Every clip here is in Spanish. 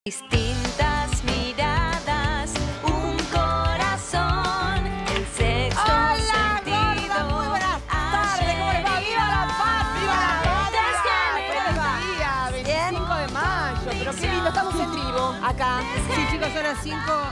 Distintas miradas, un corazón, el sexto sentido. Gorda, muy buenas tardes, ¿cómo les va? ¡Viva la patria! ¡Viva la patria! ¡Feliz día! 25 de mayo, pero qué lindo, estamos en vivo acá. Sí, chicos, son las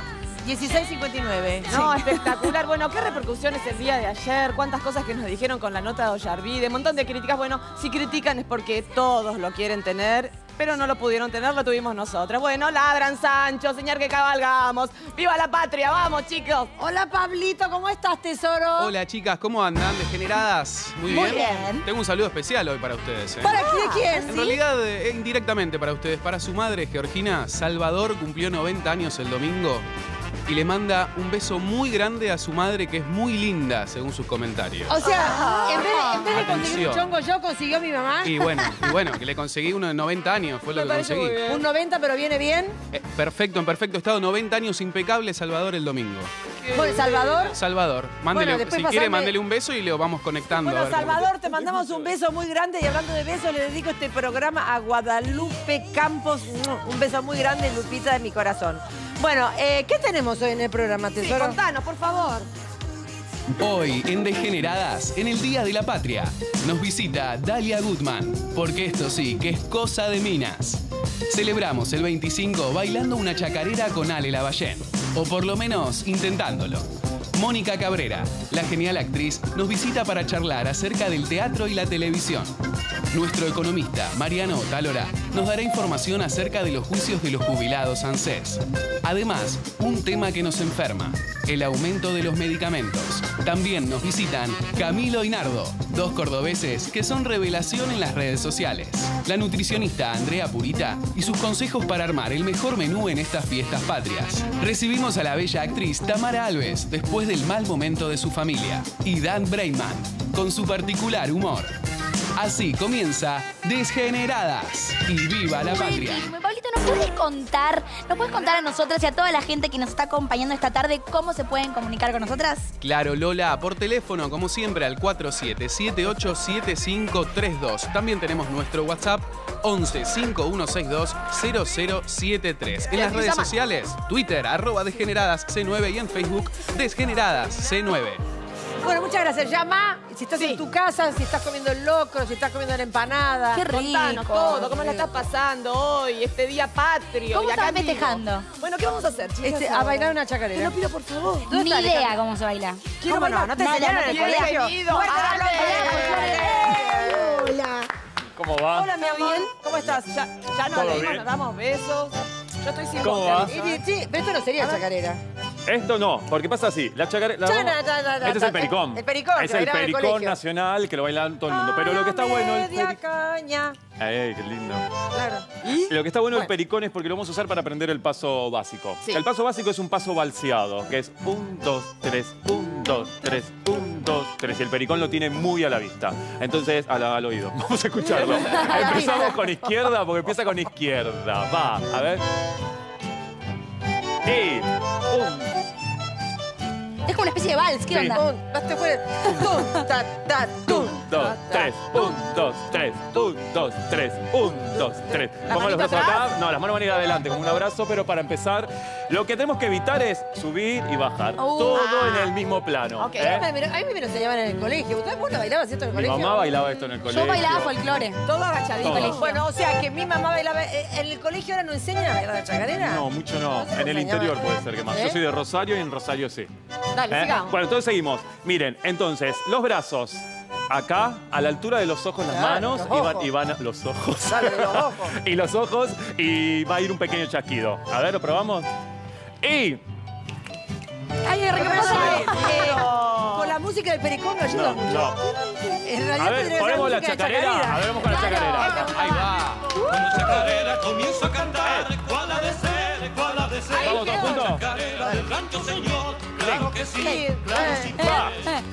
16:59. No, espectacular. Bueno, qué repercusiones el día de ayer, cuántas cosas que nos dijeron con la nota de Ollarvide, un montón de críticas. Bueno, si critican es porque todos lo quieren tener, pero no lo pudieron tener, lo tuvimos nosotras. Bueno, ladran, Sancho, señor que cabalgamos. ¡Viva la patria! ¡Vamos, chicos! Hola, Pablito, ¿cómo estás, tesoro? Hola, chicas, ¿cómo andan? ¿Degeneradas? Muy bien. Muy bien. Tengo un saludo especial hoy para ustedes. ¿Para quién? En realidad, indirectamente para ustedes. Para su madre, Georgina, Salvador cumplió 90 años el domingo y le manda un beso muy grande a su madre, que es muy linda, según sus comentarios. O sea, en vez de conseguir un Atención. chongo yo, consiguió mi mamá. Y bueno, que le conseguí uno de 90 años, fue lo que parece conseguí. muy bien. Un 90, pero viene bien. Perfecto, en perfecto estado, 90 años impecable, Salvador el domingo. Bueno, Salvador. Salvador, mándele, Bueno, después si quiere, pasame- mándele un beso y le vamos conectando. Bueno, a ver cómo- Salvador, te mandamos un beso muy grande y hablando de besos, le dedico este programa a Guadalupe Campos. Un beso muy grande, Lupita, de mi corazón. Bueno, ¿qué tenemos hoy en el programa, tesoro? Sí, contanos, por favor. Hoy, en Degeneradas, en el Día de la Patria, nos visita Dalia Gutman, porque esto sí, que es cosa de minas. Celebramos el 25 bailando una chacarera con Ale Lavallén, o por lo menos intentándolo. Mónica Cabrera, la genial actriz, nos visita para charlar acerca del teatro y la televisión. Nuestro economista, Mariano Otálora, nos dará información acerca de los juicios de los jubilados ANSES. Además, un tema que nos enferma, el aumento de los medicamentos. También nos visitan Camilo y Nardo, dos cordobeses que son revelación en las redes sociales. La nutricionista Andrea Purita y sus consejos para armar el mejor menú en estas fiestas patrias. Recibimos a la bella actriz Tamara Alves después del mal momento de su familia. Y Dan Breyman, con su particular humor. Así comienza Desgeneradas y ¡viva la patria! Pablito, ¿nos puedes contar a nosotras y a toda la gente que nos está acompañando esta tarde cómo se pueden comunicar con nosotras? Claro, Lola, por teléfono, como siempre, al 47787532. También tenemos nuestro WhatsApp 11 5162 0073. En las redes sociales, Twitter, @degeneradasc9 y en Facebook, Desgeneradasc9. Bueno, muchas gracias. Llama, si estás en tu casa, si estás comiendo el locro, si estás comiendo la empanada. Qué rico. Contanos todo, cómo la estás pasando hoy, este día patrio. ¿Cómo y acá estás vivo. festejando? Bueno, ¿qué vamos a hacer, chicas? A bailar una chacarera. Te lo pido, por favor. Ni idea cómo se baila. ¿Quiero bailar? ¿No te enseñaron en el colegio? Hola. ¿Cómo va? Hola, mi amor. ¿Cómo estás? Ya nos ¿Todo leímos, bien? nos damos besos. Yo estoy sin ¿Cómo voz, va? te aviso, Sí, pero esto no sería chacarera. Esto no, porque pasa así. La chacarera. Este es el pericón. El pericón, Es que el bailaba en el pericón colegio. nacional que lo baila todo el mundo. Pero lo que está bueno. Media caña. ¡Ey, qué lindo! Claro. ¿Y? Lo que está bueno del pericón es porque lo vamos a usar para aprender el paso básico. Sí. El paso básico es un paso balseado, que es 1, 2, 3, 1, 2, 3, 1, 2, 3. Y el pericón lo tiene muy a la vista. Entonces, al oído. Vamos a escucharlo. Empezamos con izquierda, porque empieza con izquierda. Va, a ver. Y 1. Es como una especie de vals, ¿qué Sí. onda? Basta fuera. Tum, ta, ta, tum. 2, 3, 1, 2, 3, 1, 2, 3, 1, 2, 3. Pongo los brazos acá. No, las manos van a ir adelante como un abrazo, pero para empezar, lo que tenemos que evitar es subir y bajar. Todo en el mismo plano. Ok, a mí me lo enseñaban en el colegio. ¿Ustedes vos lo bailabas esto en el Mi colegio? mamá bailaba esto en el colegio. Yo bailaba folclore. Todo agachadito. Todo. Bueno, o sea que mi mamá bailaba. ¿En el colegio ahora no enseñan a bailar la chacarera? No, mucho no. No se En el enseñaba. interior puede ser que más. Yo soy de Rosario y en Rosario sí. Dale, sigamos. Bueno, entonces seguimos. Miren, entonces, los brazos acá, a la altura de los ojos, las Claro, manos, los ojos. y van los ojos. Dale, los ojos. Y los ojos, y va a ir un pequeño chasquido. A ver, ¿lo probamos? Y... Ay, con la música del pericón me ayuda No, mucho. no. En realidad A ver, podría ser ponemos la música de chacarera. A ver, vamos con la chacarera. Ahí va. Cuando chacarera comienzo a cantar, ¿cuál ha de ser? ¿Cuál ha de ser? Vamos todos juntos. Chacarera del rancho, señor. Claro que sí, claro que sí. Va.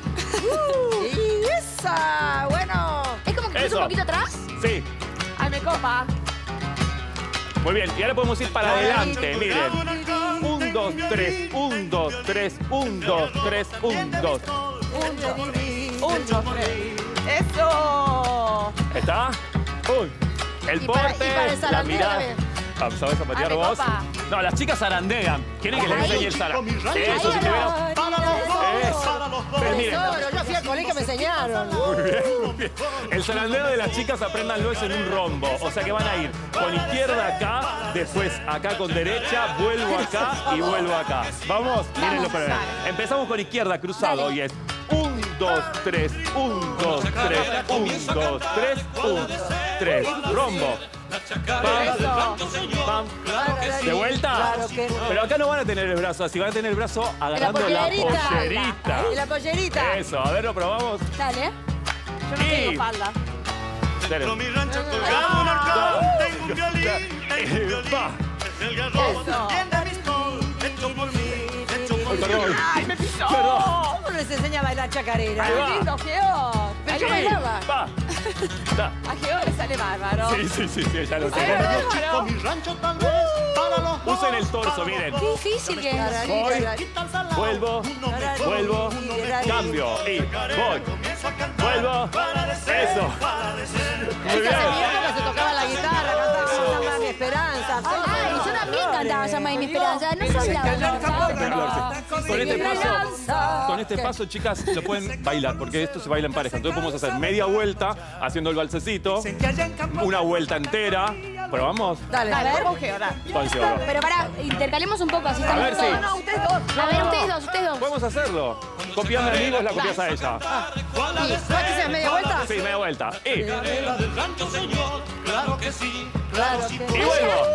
Y esa, bueno. Es como que puse Eso. un poquito atrás. Sí. Ay, me copa. Muy bien, y ahora podemos ir para adelante, miren. 1, 2, 3, 1, 2, 3, 1, 2, 3, 1, 2. Un, dos, tres. ¡Eso! ¿Está? El Y para porte, el la zalandero mirada. también. ¿Sabés zapatear Dale, vos? copa. No, las chicas zarandean. ¿Quieren que les enseñe el zarandeo? Eso, si te veo. Eso. Pero miren, Yo fui al colegio, me enseñaron. muy bien. El zarandeo de las chicas, apréndanlo, es en un rombo. O sea que van a ir con izquierda acá, después acá con derecha, vuelvo acá y vuelvo acá. ¿Vamos? Mírenlo para ver. Empezamos con izquierda, cruzado, y es 1, 2, 3, 1, 2, 3, 1, 2, 3, 1, 3. Rombo. Pam, pam. ¿De vuelta? Claro que no. Pero acá no van a tener el brazo así, van a tener el brazo agarrando la pollerita. Y la pollerita. Eso, a ver, lo probamos. Dale. Yo no tengo falda. Pero mi rancho colgado un arcón, tengo un violín, tengo un violín. Va. Es el garrobo, tienda Bristol, hecho por mí, hecho por mí. Perdón. ¡Ay, me pisó! Perdón. ¿Cómo les enseña a bailar chacarera? Ahí va. ¡Lindo, Geo! Pero yo Sí, bailaba. va. Da. A Geo le sale bárbaro. Sí, ya lo sé. Chico, mi rancho tal vez para los dos. Usen el torso, miren. Qué difícil que es. Voy, vuelvo, vuelvo, cambio y voy, vuelvo, eso. Muy bien. En mi época se tocaba la guitarra, cantaba Samba mi esperanza. Ay, yo también cantaba Llama y mi esperanza. No se hablaba. Con este paso, chicas, lo pueden bailar, porque esto se baila en pareja. Entonces podemos hacer media vuelta haciendo el balsecito, una vuelta entera. ¿Probamos? Dale, a Dale, ver. vamos, Geo, dale. Con Geo. Pero pará, intercalemos un poco, así A estamos ver, sí. todos. No, ustedes dos. A ver, ustedes dos. Podemos hacerlo. Copiame a mí, vos la copias a ella. ¿Cuál que sea media vuelta? Sí, media vuelta. Y Cadera del rancho, señor, claro que sí. Claro que vuelvo.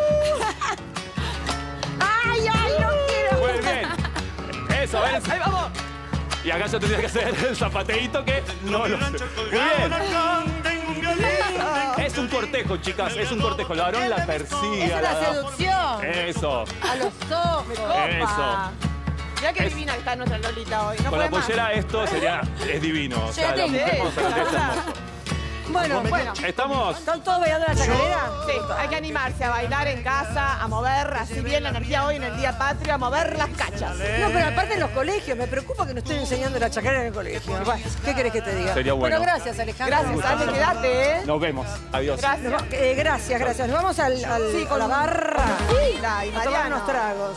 ¡Ay, no quiero! Muy bien. Eso, ¿ves? Ahí vamos. Y acá yo tendría que hacer el zapateíto que no lo sé. Muy Colgado un bien. arcón, tengo un violín. Es un cortejo, chicas, es un cortejo. El varón la persigue. Es a una la dama. seducción. Eso. A los ojos. Eso. Mirá qué Es- divina que está nuestra Lolita hoy. No Con la puede más. pollera esto sería, es divino. O sea, la tengo. mujer cuando se la mete es hermoso. Bueno, ¿Estamos? ¿están todos bailando la chacarera? Sí, hay que animarse a bailar en casa, a mover así bien la energía hoy en el Día Patrio, a mover las cachas. No, pero aparte en los colegios, me preocupa que no estén enseñando la chacarera en el colegio. Bueno, ¿qué querés que te diga? Sería bueno. Gracias, Alejandra. Gracias, Ale, quédate, ¿eh? Nos vemos. Adiós. Gracias. Gracias. Nos vamos a la barra Linda y a tomar Mariano. unos tragos.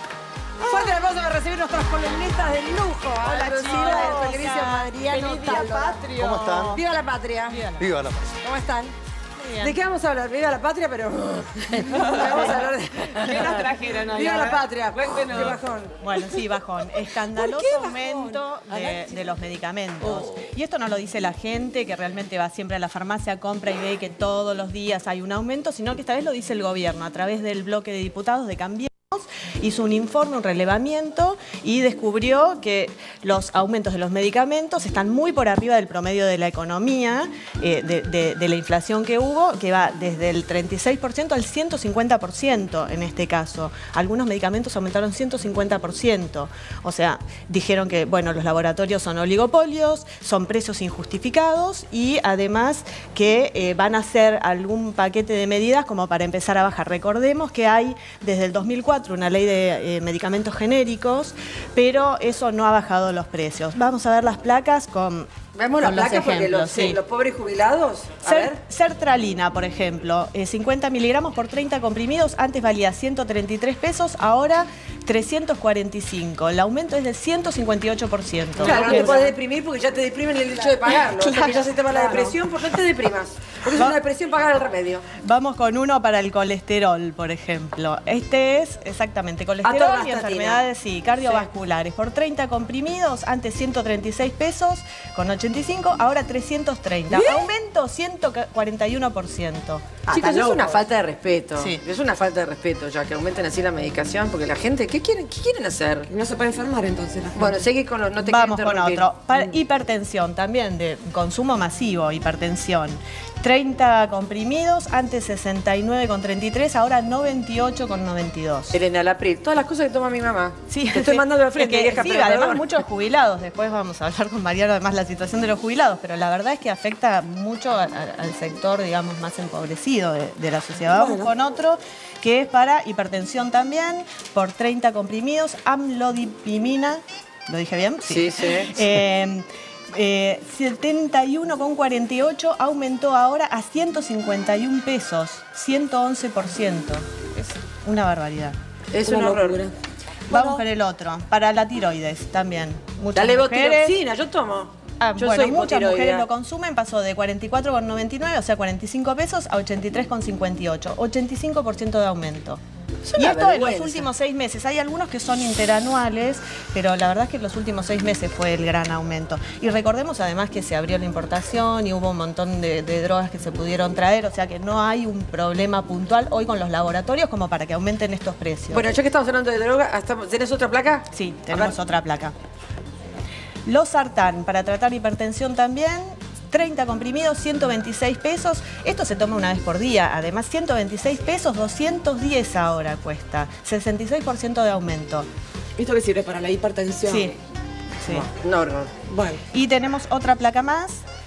Fuerte el aplauso para recibir nuestras columnistas de lujo. Hola, Lucila, chicos. Patricia, Mariano, Feliz Día Tálora. Patrio. ¿Cómo están? Viva la patria. Viva la paz. ¿Cómo están? ¿De qué vamos a hablar? Viva la patria, pero vamos a hablar de... ¿Qué nos trajeron hoy? Viva A la ver, patria. cuéntenos. Qué bajón. Bueno, sí, bajón. Escandaloso ¿Por qué bajón? aumento de los medicamentos. Oh. Y esto no lo dice la gente que realmente va siempre a la farmacia, compra y ve que todos los días hay un aumento, sino que esta vez lo dice el gobierno a través del bloque de diputados de Cambiemos. Hizo un informe, un relevamiento y descubrió que los aumentos de los medicamentos están muy por arriba del promedio de la economía, de la inflación que hubo, que va desde el 36% al 150% en este caso. Algunos medicamentos aumentaron 150%. O sea, dijeron que, bueno, los laboratorios son oligopolios, son precios injustificados y además que van a hacer algún paquete de medidas como para empezar a bajar. Recordemos que hay desde el 2004 una ley de medicamentos genéricos, pero eso no ha bajado los precios. Vamos a ver las placas con... Vemos la con los placa porque ejemplos, sí. los pobres jubilados. A ver. Sertralina, por ejemplo, 50 miligramos por 30 comprimidos, antes valía 133 pesos, ahora 345. El aumento es del 158%. Claro, no te podés deprimir porque ya te deprimen el hecho de pagarlo. O sea que ya se te va la depresión, ¿por qué no te deprimas? Porque es una depresión pagar el remedio. Vamos con uno para el colesterol, por ejemplo. Este es exactamente colesterol y Atorvastatina. enfermedades cardiovasculares. Por 30 comprimidos, antes 136 pesos con 85, ahora 330. Aumento 141%. Chicos, es una falta de respeto. Sí. Es una falta de respeto ya que aumenten así la medicación porque la gente, ¿qué quieren hacer? No se puede enfermar entonces. Bueno, seguí con los... No te Vamos quiero con interrumpir. otro. Hipertensión también, de consumo masivo, hipertensión. 30 comprimidos, antes 69,33, ahora 98,92. El enalapril, todas las cosas que toma mi mamá. Sí, Te estoy mandando al es frente, que vieja, sí, pero además perdón. muchos jubilados. Después vamos a hablar con Mariano además la situación de los jubilados, pero la verdad es que afecta mucho al sector, digamos, más empobrecido de la sociedad. Vamos con otro que es para hipertensión también, por 30 comprimidos, amlodipimina. ¿Lo dije bien? Sí. 71,48 aumentó ahora a 151 pesos, 111%. Una barbaridad. Es un horror. Vamos con el otro, para la tiroides también. Muchas La mujeres... levotiroxina, yo tomo. Yo bueno, soy muchas mujeres hipotiroidea. lo consumen, pasó de 44,99, o sea, 45 pesos, a 83,58. 85% de aumento. Y esto en los últimos 6 meses. Hay algunos que son interanuales, pero la verdad es que en los últimos 6 meses fue el gran aumento. Y recordemos además que se abrió la importación y hubo un montón de drogas que se pudieron traer, o sea que no hay un problema puntual hoy con los laboratorios como para que aumenten estos precios. Bueno, ya que estamos hablando de droga, ¿tenés otra placa? Sí, tenemos otra placa. Losartán, para tratar hipertensión también, 30 comprimidos, 126 pesos. Esto se toma una vez por día. Además, 126 pesos, 210 ahora cuesta. 66% de aumento. ¿Esto qué sirve para la hipertensión? Sí. Sí. No. Bueno. Y tenemos otra placa más.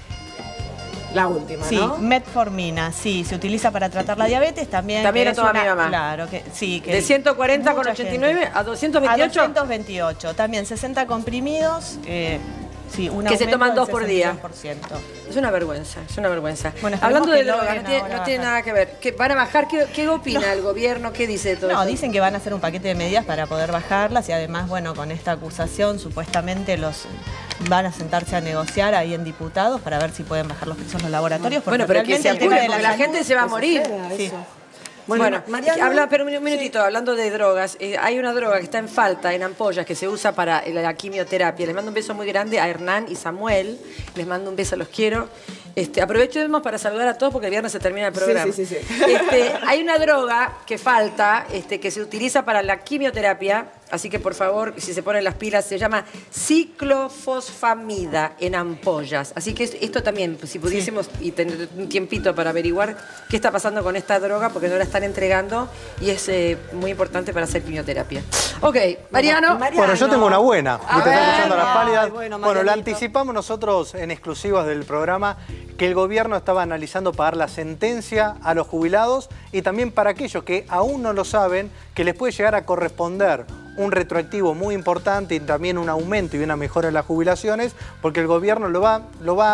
La última, sí, ¿no? Metformina, sí, se utiliza para tratar la diabetes también. También lo toma mi mamá. Claro, que sí. Que de 140,89 a 228. A 228, también 60 comprimidos. Sí, que se toman 2 por día. 62%. Es una vergüenza, es una vergüenza. Bueno, hablando de drogas, drogas, no tiene nada que ver. ¿Que van a bajar? ¿Qué opina el gobierno? ¿Qué dice de todo eso? No, dicen que van a hacer un paquete de medidas para poder bajarlas y además, bueno, con esta acusación supuestamente van a sentarse a negociar ahí en diputados para ver si pueden bajar los precios en los laboratorios. Bueno, pero que se apure, porque la gente se va a morir. Sí. Bueno, pero un minutito, hablando de drogas, hay una droga que está en falta, en ampollas, que se usa para la quimioterapia. Les mando un beso muy grande a Hernán y Samuel. Les mando un beso, los quiero. Aprovechemos para saludar a todos porque el viernes se termina el programa. Sí. Hay una droga que falta, que se utiliza para la quimioterapia, así que por favor, si se ponen las pilas, se llama ciclofosfamida en ampollas. Así que esto también, si pudiésemos y tener un tiempito para averiguar qué está pasando con esta droga, porque no la están entregando y es muy importante para hacer quimioterapia. Ok, Mariano. Bueno, yo tengo una buena. A Te ver. están escuchando las pálidas. Bueno, La anticipamos nosotros en exclusivas del programa que el gobierno estaba analizando pagar la sentencia a los jubilados y también para aquellos que aún no lo saben, que les puede llegar a corresponder un retroactivo muy importante y también un aumento y una mejora en las jubilaciones, porque el gobierno lo va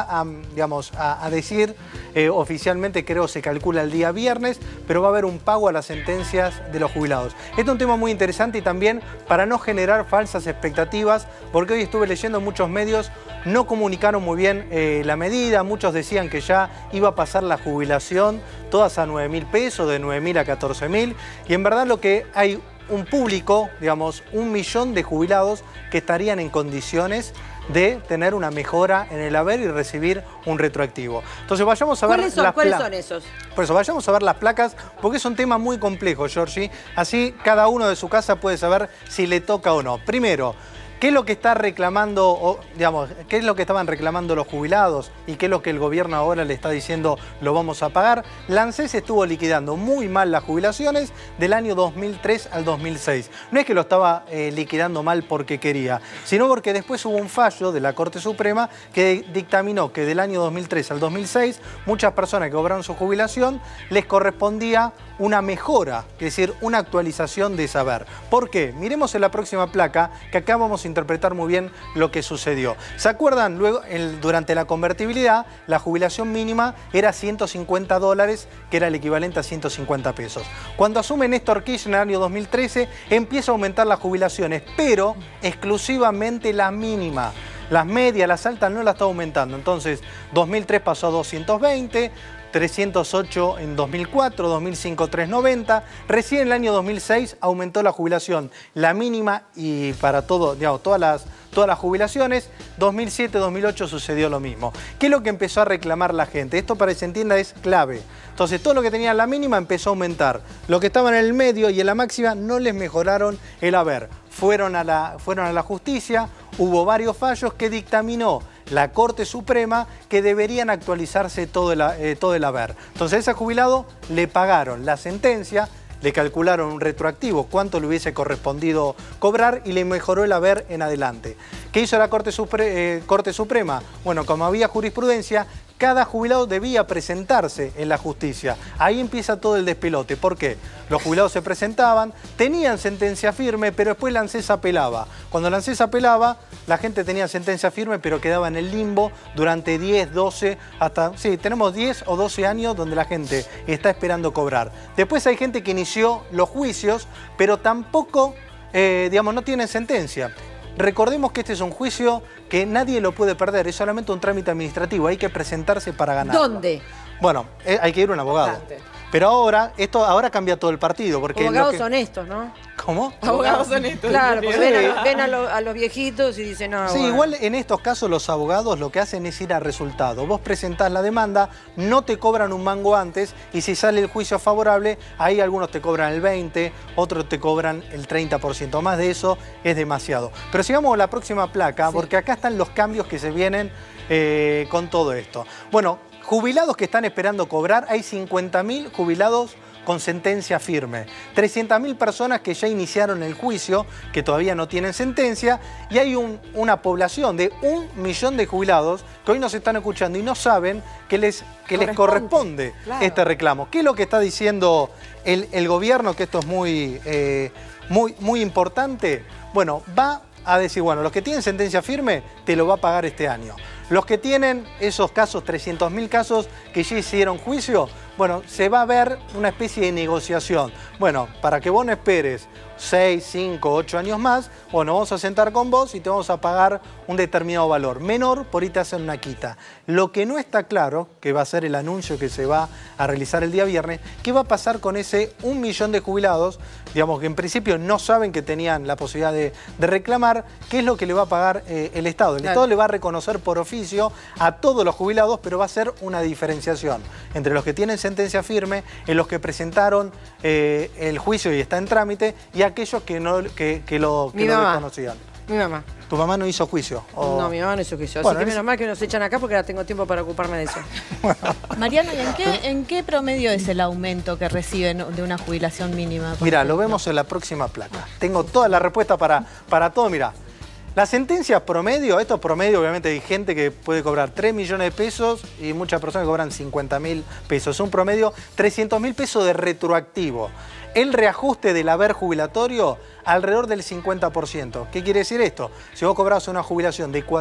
a decir oficialmente, creo se calcula el día viernes, pero va a haber un pago a las sentencias de los jubilados. Este es un tema muy interesante y también para no generar falsas expectativas, porque hoy estuve leyendo en muchos medios, no comunicaron muy bien la medida, muchos decían que ya iba a pasar la jubilación todas a 9.000 pesos, de 9.000 a 14.000, y en verdad lo que hay un público, 1 millón de jubilados que estarían en condiciones de tener una mejora en el haber y recibir un retroactivo. Entonces vayamos a ver ¿Cuáles son esos? Por eso, vayamos a ver las placas, porque es un tema muy complejo, Georgie. Así cada uno de su casa puede saber si le toca o no. Primero, ¿qué es lo que está reclamando, qué es lo que estaban reclamando los jubilados y qué es lo que el gobierno ahora le está diciendo lo vamos a pagar? La ANSES estuvo liquidando muy mal las jubilaciones del año 2003 al 2006. No es que lo estaba liquidando mal porque quería, sino porque después hubo un fallo de la Corte Suprema que dictaminó que del año 2003 al 2006 muchas personas que cobraron su jubilación les correspondía una mejora, es decir, una actualización de saber. ¿Por qué? Miremos en la próxima placa, que acá vamos a interpretar muy bien lo que sucedió. ¿Se acuerdan? Luego, durante la convertibilidad, la jubilación mínima era $150, que era el equivalente a 150 pesos. Cuando asume Néstor Kirchner en el año 2013, empieza a aumentar las jubilaciones, pero exclusivamente la mínima. Las medias, las altas no la está aumentando. Entonces, 2003 pasó a 220, 308 en 2004, 2005 390, recién en el año 2006 aumentó la jubilación, la mínima y para todo, todas las jubilaciones, 2007, 2008 sucedió lo mismo. ¿Qué es lo que empezó a reclamar la gente? Esto para que se entienda es clave. Entonces todo lo que tenía la mínima empezó a aumentar, lo que estaba en el medio y en la máxima no les mejoraron el haber. Fueron a la justicia, hubo varios fallos que dictaminó la Corte Suprema que deberían actualizarse todo el haber. Entonces a ese jubilado le pagaron la sentencia, le calcularon un retroactivo, cuánto le hubiese correspondido cobrar y le mejoró el haber en adelante. ¿Qué hizo la Corte Suprema? Bueno, como había jurisprudencia, cada jubilado debía presentarse en la justicia. Ahí empieza todo el despelote. ¿Por qué? Los jubilados se presentaban, tenían sentencia firme, pero después la ANSES apelaba. Cuando la ANSES apelaba, la gente tenía sentencia firme, pero quedaba en el limbo durante 10, 12, hasta... Sí, tenemos 10 o 12 años donde la gente está esperando cobrar. Después hay gente que inició los juicios, pero tampoco, digamos, no tienen sentencia. Recordemos que este es un juicio que nadie lo puede perder, es solamente un trámite administrativo, hay que presentarse para ganar. ¿Dónde? Bueno, hay que ir a un abogado. Pero ahora, ahora cambia todo el partido. Porque abogados honestos, ¿no? ¿Cómo? Abogados honestos. Claro, porque ven a los viejitos y dicen, no. Sí, bueno. Igual en estos casos los abogados lo que hacen es ir a resultado. Vos presentás la demanda, no te cobran un mango antes y si sale el juicio favorable, ahí algunos te cobran el 20%, otros te cobran el 30%. Más de eso es demasiado. Pero sigamos a la próxima placa, porque acá están los cambios que se vienen con todo esto. Bueno, jubilados que están esperando cobrar, hay 50.000 jubilados con sentencia firme, 300.000 personas que ya iniciaron el juicio, que todavía no tienen sentencia, y hay una población de 1 millón de jubilados que hoy nos están escuchando y no saben que les corresponde este reclamo. ¿Qué es lo que está diciendo el gobierno? Que esto es muy importante. Bueno, va a decir, bueno, los que tienen sentencia firme te lo va a pagar este año. Los que tienen esos casos, 300.000 casos que ya hicieron juicio, bueno, se va a ver una especie de negociación. Bueno, para que vos no esperes 6, 5, 8 años más, bueno, vamos a sentar con vos y te vamos a pagar un determinado valor. Menor, por ahí te hacen una quita. Lo que no está claro, que va a ser el anuncio que se va a realizar el día viernes, ¿qué va a pasar con ese 1 millón de jubilados? Digamos que en principio no saben que tenían la posibilidad de reclamar, ¿qué es lo que le va a pagar el Estado? El Estado le va a reconocer por oficio a todos los jubilados, pero va a ser una diferenciación entre los que tienen sentencia firme, en los que presentaron el juicio y está en trámite, y aquellos que lo reconocían. Mi mamá. ¿Tu mamá no hizo juicio? No, mi mamá no hizo juicio. Así que menos mal que nos echan acá porque ahora tengo tiempo para ocuparme de eso. Mariano, ¿y en qué promedio es el aumento que reciben de una jubilación mínima? Mira, lo vemos en la próxima placa. Tengo toda la respuesta para todo, mira. Las sentencias promedio, esto es promedio, obviamente hay gente que puede cobrar 3 millones de pesos y muchas personas que cobran 50.000 pesos. Es un promedio 300.000 pesos de retroactivo. El reajuste del haber jubilatorio, alrededor del 50%. ¿Qué quiere decir esto? Si vos cobrabas una jubilación de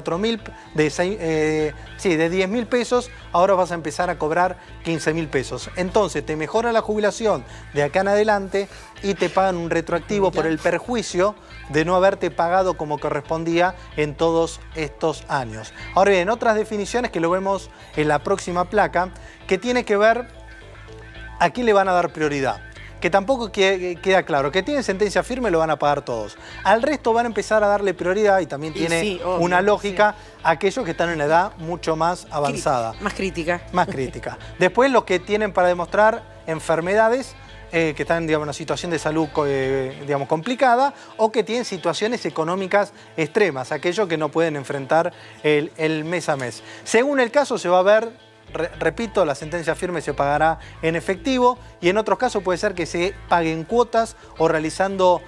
10.000 pesos, ahora vas a empezar a cobrar 15.000 pesos. Entonces te mejora la jubilación de acá en adelante y te pagan un retroactivo por el perjuicio de no haberte pagado como correspondía en todos estos años. Ahora bien, otras definiciones que lo vemos en la próxima placa, que tiene que ver a quién le van a dar prioridad. Que tampoco queda claro, que tienen sentencia firme lo van a pagar todos. Al resto van a empezar a darle prioridad y también tiene una lógica a aquellos que están en una edad mucho más avanzada. Más crítica. Más crítica. Después los que tienen para demostrar enfermedades que están en una situación de salud complicada o que tienen situaciones económicas extremas, aquellos que no pueden enfrentar el mes a mes. Según el caso se va a ver. Repito, la sentencia firme se pagará en efectivo y en otros casos puede ser que se paguen cuotas o realizando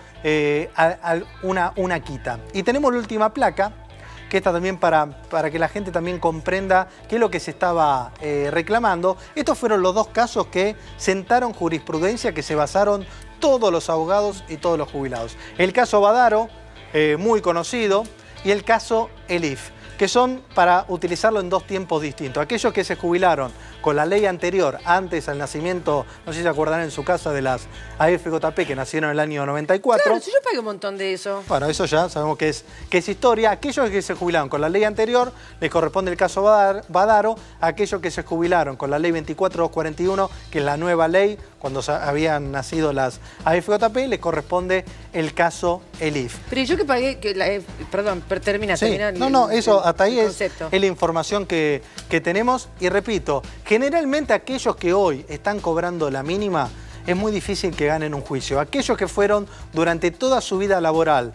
una quita. Y tenemos la última placa, que está también para que la gente también comprenda qué es lo que se estaba reclamando. Estos fueron los dos casos que sentaron jurisprudencia, que se basaron todos los abogados y todos los jubilados. El caso Badaro, muy conocido, y el caso Elif, que son para utilizarlo en dos tiempos distintos. Aquellos que se jubilaron con la ley anterior, antes al nacimiento, no sé si se acordarán en su casa de las AFJP que nacieron en el año 94. Claro, si yo pagué un montón de eso. Bueno, eso ya sabemos que es historia. Aquellos que se jubilaron con la ley anterior, les corresponde el caso Badaro. Aquellos que se jubilaron con la ley 24241, que es la nueva ley, cuando habían nacido las AFJP, les corresponde el caso Elif. Pero yo que pagué, perdón, termina. No, eso hasta ahí es la información que tenemos. Y repito, generalmente aquellos que hoy están cobrando la mínima, es muy difícil que ganen un juicio. Aquellos que fueron durante toda su vida laboral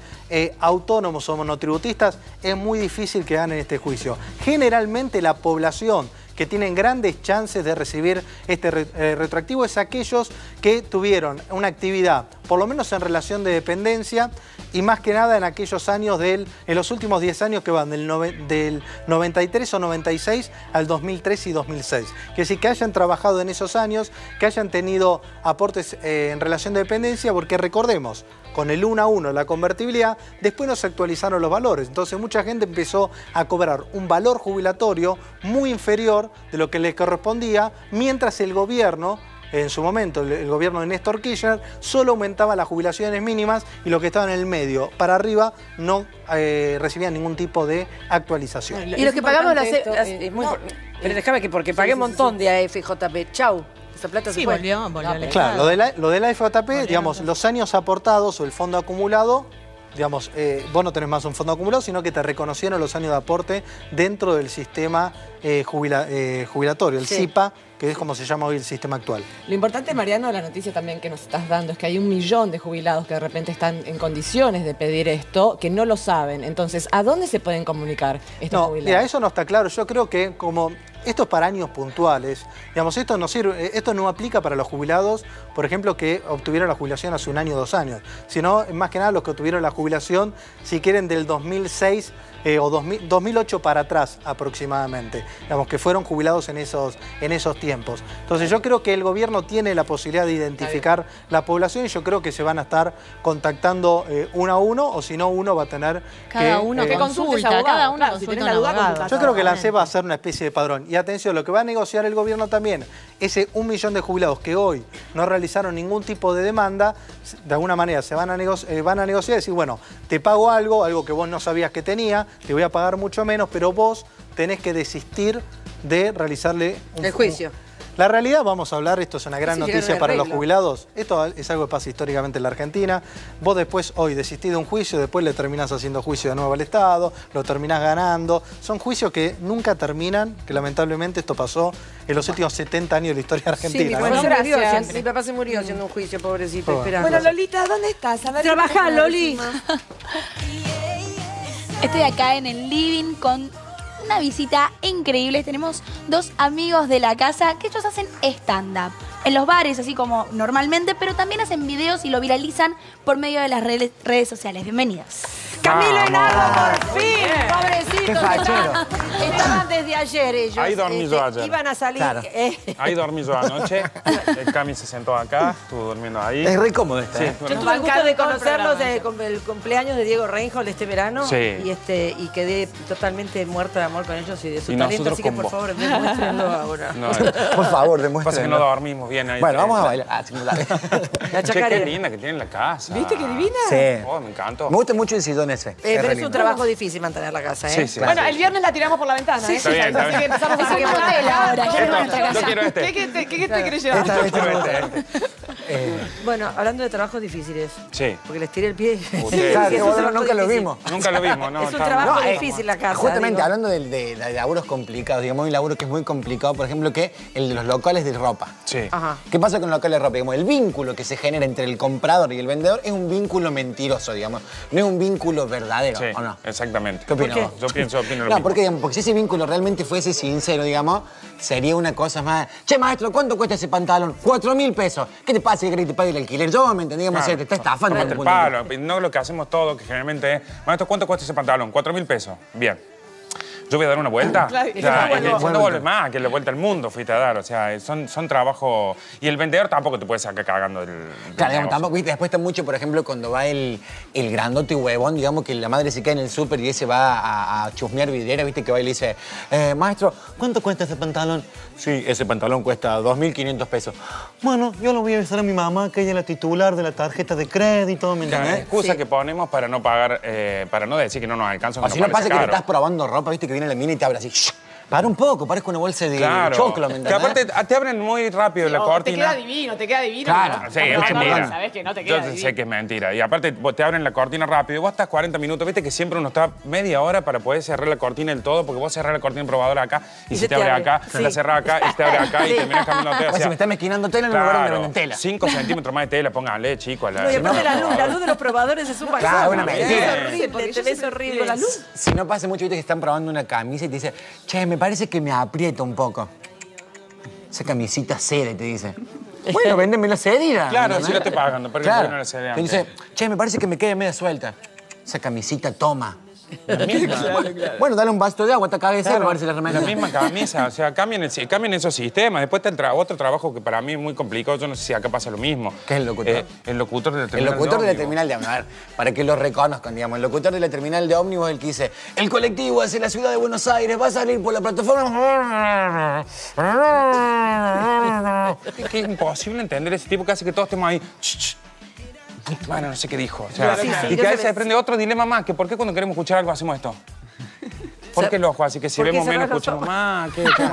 autónomos o monotributistas, es muy difícil que ganen este juicio. Generalmente la población que tienen grandes chances de recibir este retroactivo es aquellos que tuvieron una actividad, por lo menos en relación de dependencia, y más que nada en aquellos años en los últimos 10 años que van del 93 o 96 al 2003 y 2006. Que sí, que hayan trabajado en esos años, que hayan tenido aportes en relación de dependencia, porque recordemos, con el 1 a 1, la convertibilidad, después no se actualizaron los valores. Entonces mucha gente empezó a cobrar un valor jubilatorio muy inferior de lo que les correspondía, mientras el gobierno, en su momento, el gobierno de Néstor Kirchner, solo aumentaba las jubilaciones mínimas y los que estaban en el medio para arriba no recibían ningún tipo de actualización. Y los que pagamos pero déjame que porque pagué un montón de AFJP. Chau. Esa plata se fue. volvió a la Claro, lo de la AFJP, digamos, los años aportados o el fondo acumulado, digamos, vos no tenés más un fondo acumulado, sino que te reconocieron los años de aporte dentro del sistema jubilatorio, el CIPA, que es como se llama hoy el sistema actual. Lo importante, Mariano, de la noticia también que nos estás dando es que hay 1 millón de jubilados que de repente están en condiciones de pedir esto, que no lo saben. Entonces, ¿a dónde se pueden comunicar estos jubilados? Mira, eso no está claro. Yo creo que como esto es para años puntuales, digamos, esto no sirve, esto no aplica para los jubilados, por ejemplo, que obtuvieron la jubilación hace 1 año o 2 años, sino más que nada los que obtuvieron la jubilación, si quieren, del 2006 o 2008 para atrás aproximadamente, digamos, que fueron jubilados en esos tiempos. Entonces yo creo que el gobierno tiene la posibilidad de identificar la población y yo creo que se van a estar contactando 1 a 1, o si no, uno va a tener cada uno que consulta, cada uno consulta un abogado. Yo creo que la ANSES va a hacer una especie de padrón. Y atención, lo que va a negociar el gobierno también, ese 1 millón de jubilados que hoy no realizaron ningún tipo de demanda, de alguna manera se van a negociar y decir, bueno, te pago algo que vos no sabías que tenía, te voy a pagar mucho menos, pero vos tenés que desistir de realizarle el juicio. La realidad, vamos a hablar, esto es una gran noticia para los jubilados. Esto es algo que pasa históricamente en la Argentina. Vos después, hoy, desistís de un juicio, después le terminás haciendo juicio de nuevo al Estado, lo terminás ganando. Son juicios que nunca terminan, que lamentablemente esto pasó en los últimos 70 años de la historia argentina. Sí, mi papá se murió haciendo un juicio, pobrecito, esperando. Bueno, Lolita, ¿dónde estás? A ver, trabajá, Loli. Estoy acá en el living con una visita increíble. Tenemos 2 amigos de la casa que ellos hacen stand-up en los bares, así como normalmente, pero también hacen videos y lo viralizan por medio de las redes sociales. Bienvenidos. Camilo y Nardo, por fin, Qué pobrecitos. fachero. Estaban desde ayer ellos. Ahí dormí yo ayer. Iban a salir. Claro. Ahí dormí yo anoche. El Cami se sentó acá, estuvo durmiendo ahí. Es re cómodo esta, ¿eh? Yo tuve el gusto de conocerlos con el cumpleaños de Diego Reinhold este verano. Sí. Y quedé totalmente muerta de amor con ellos y de su Y talento. nosotros Así que, con por vos. favor, demuéstrenlo ahora. No, Por favor, pasa que demuéstrenlo. no dormimos bien ahí. Bueno, vamos a bailar. Ah, sí, dale. La Che, chacarera. qué linda que tienen la casa. ¿Viste qué divina? Sí. Oh, me encantó. Me gusta mucho el sillón ese. Pero re es un lindo. trabajo difícil mantener la casa, ¿eh? Sí, sí. Bueno, el viernes la tiramos por la ventana, ¿eh? Está bien, está Así bien. que empezamos a Así que motel ahora, ¿quién es nuestra Yo casa? quiero este. ¿Qué te querés llevar? Esta vez Quiero tenemos- este. Bueno, hablando de trabajos difíciles. Sí. Porque les tiré el pie. Ustedes. Claro, Sí, es un bueno, trabajo nunca lo difícil. vimos. Nunca lo vimos, ¿no? Es un Está- trabajo No, difícil la casa. Justamente, digo. hablando de laburos complicados, digamos, un laburo que es muy complicado, por ejemplo, que el de los locales de ropa. Sí. Ajá. ¿Qué pasa con los locales de ropa? Digamos, el vínculo que se genera entre el comprador y el vendedor es un vínculo mentiroso, digamos. No es un vínculo verdadero, Sí, ¿o no? exactamente. ¿Qué opinas vos? Yo opino lo No, mismo. porque si ese vínculo realmente fuese sincero, digamos, sería una cosa más... Che, maestro, ¿cuánto cuesta ese pantalón? 4.000 pesos. ¿Qué te pasa? ¿Qué querés que te pague el alquiler? Yo, ¿me entendíamos? Claro. Te está estafando. Tómate el palo. No lo que hacemos todo, que generalmente es, maestro, ¿cuánto cuesta ese pantalón? 4.000 pesos. Bien. Yo voy a dar una vuelta. Claro, O sea, y luego no vuelves más, que la vuelta al mundo fuiste a dar. O sea, son trabajos... Y el vendedor tampoco te puede sacar cagando del Claro, digamos, negocio. tampoco, viste, después está mucho, por ejemplo, cuando va el grandote huevón, digamos, que la madre se queda en el súper y ese va a chusmear vidriera, viste, que va y le dice, maestro, ¿cuánto cuesta ese pantalón? Sí, ese pantalón cuesta 2.500 pesos. Bueno, yo lo voy a avisar a mi mamá, que ella es la titular de la tarjeta de crédito, ¿me Claro, entendés? excusa que ponemos para no pagar, para no decir que no nos alcanza. O si no pasa que te estás probando ropa, viste, que viene la mina y te abre así, "Shh, para un poco, parezco una bolsa de choclo, ¿me Que entendés? aparte te abren muy rápido la Te cortina. queda divino, te queda divino. Claro. Sí, es mentira. Sabés que no te queda Yo divino. sé que es mentira. Y aparte te abren la cortina rápido. Vos estás 40 minutos. Viste que siempre uno está media hora para poder cerrar la cortina del todo, porque vos cerrás la cortina probadora acá y se te abre acá, Sí. la cerrás acá y se te abre acá y terminás cambiando tela. O sea, me está mezquinando tela en un lugar donde venden tela. 5 centímetros más de tela, pónganle, chico. No, y aparte la luz de los probadores es un Claro, pasado. una mentira. Es horrible, te ves horrible. la luz. Si no pasa mucho, viste que están probando una camisa y te dice, che, ¿me me parece que me aprieta un poco. Esa camisita cede, te dice. Bueno, véndeme la cedida. Claro, si la estoy pagando, pero claro. no la cedida. Te dice, che, me parece que me quede media suelta. Esa camisita toma. La misma. Claro. Bueno, dale un vaso de agua, te cagues Claro, a ver si la remera. la misma camisa, o sea, cambian esos sistemas. Después está otro trabajo que para mí es muy complicado, yo no sé si acá pasa lo mismo. ¿Qué es el locutor? El locutor de la terminal. El locutor de la ómnibus. terminal de ómnibus. A ver, para que lo reconozcan, digamos. El locutor de la terminal de ómnibus es el que dice: el colectivo hacia la ciudad de Buenos Aires va a salir por la plataforma. Es que es imposible entender ese tipo que hace que todos estemos ahí. Bueno, no sé qué dijo. O sea, y que a veces se prende otro dilema más, que ¿por qué cuando queremos escuchar algo hacemos esto? ¿Por qué el ojo? Así que si vemos menos, escuchamos más.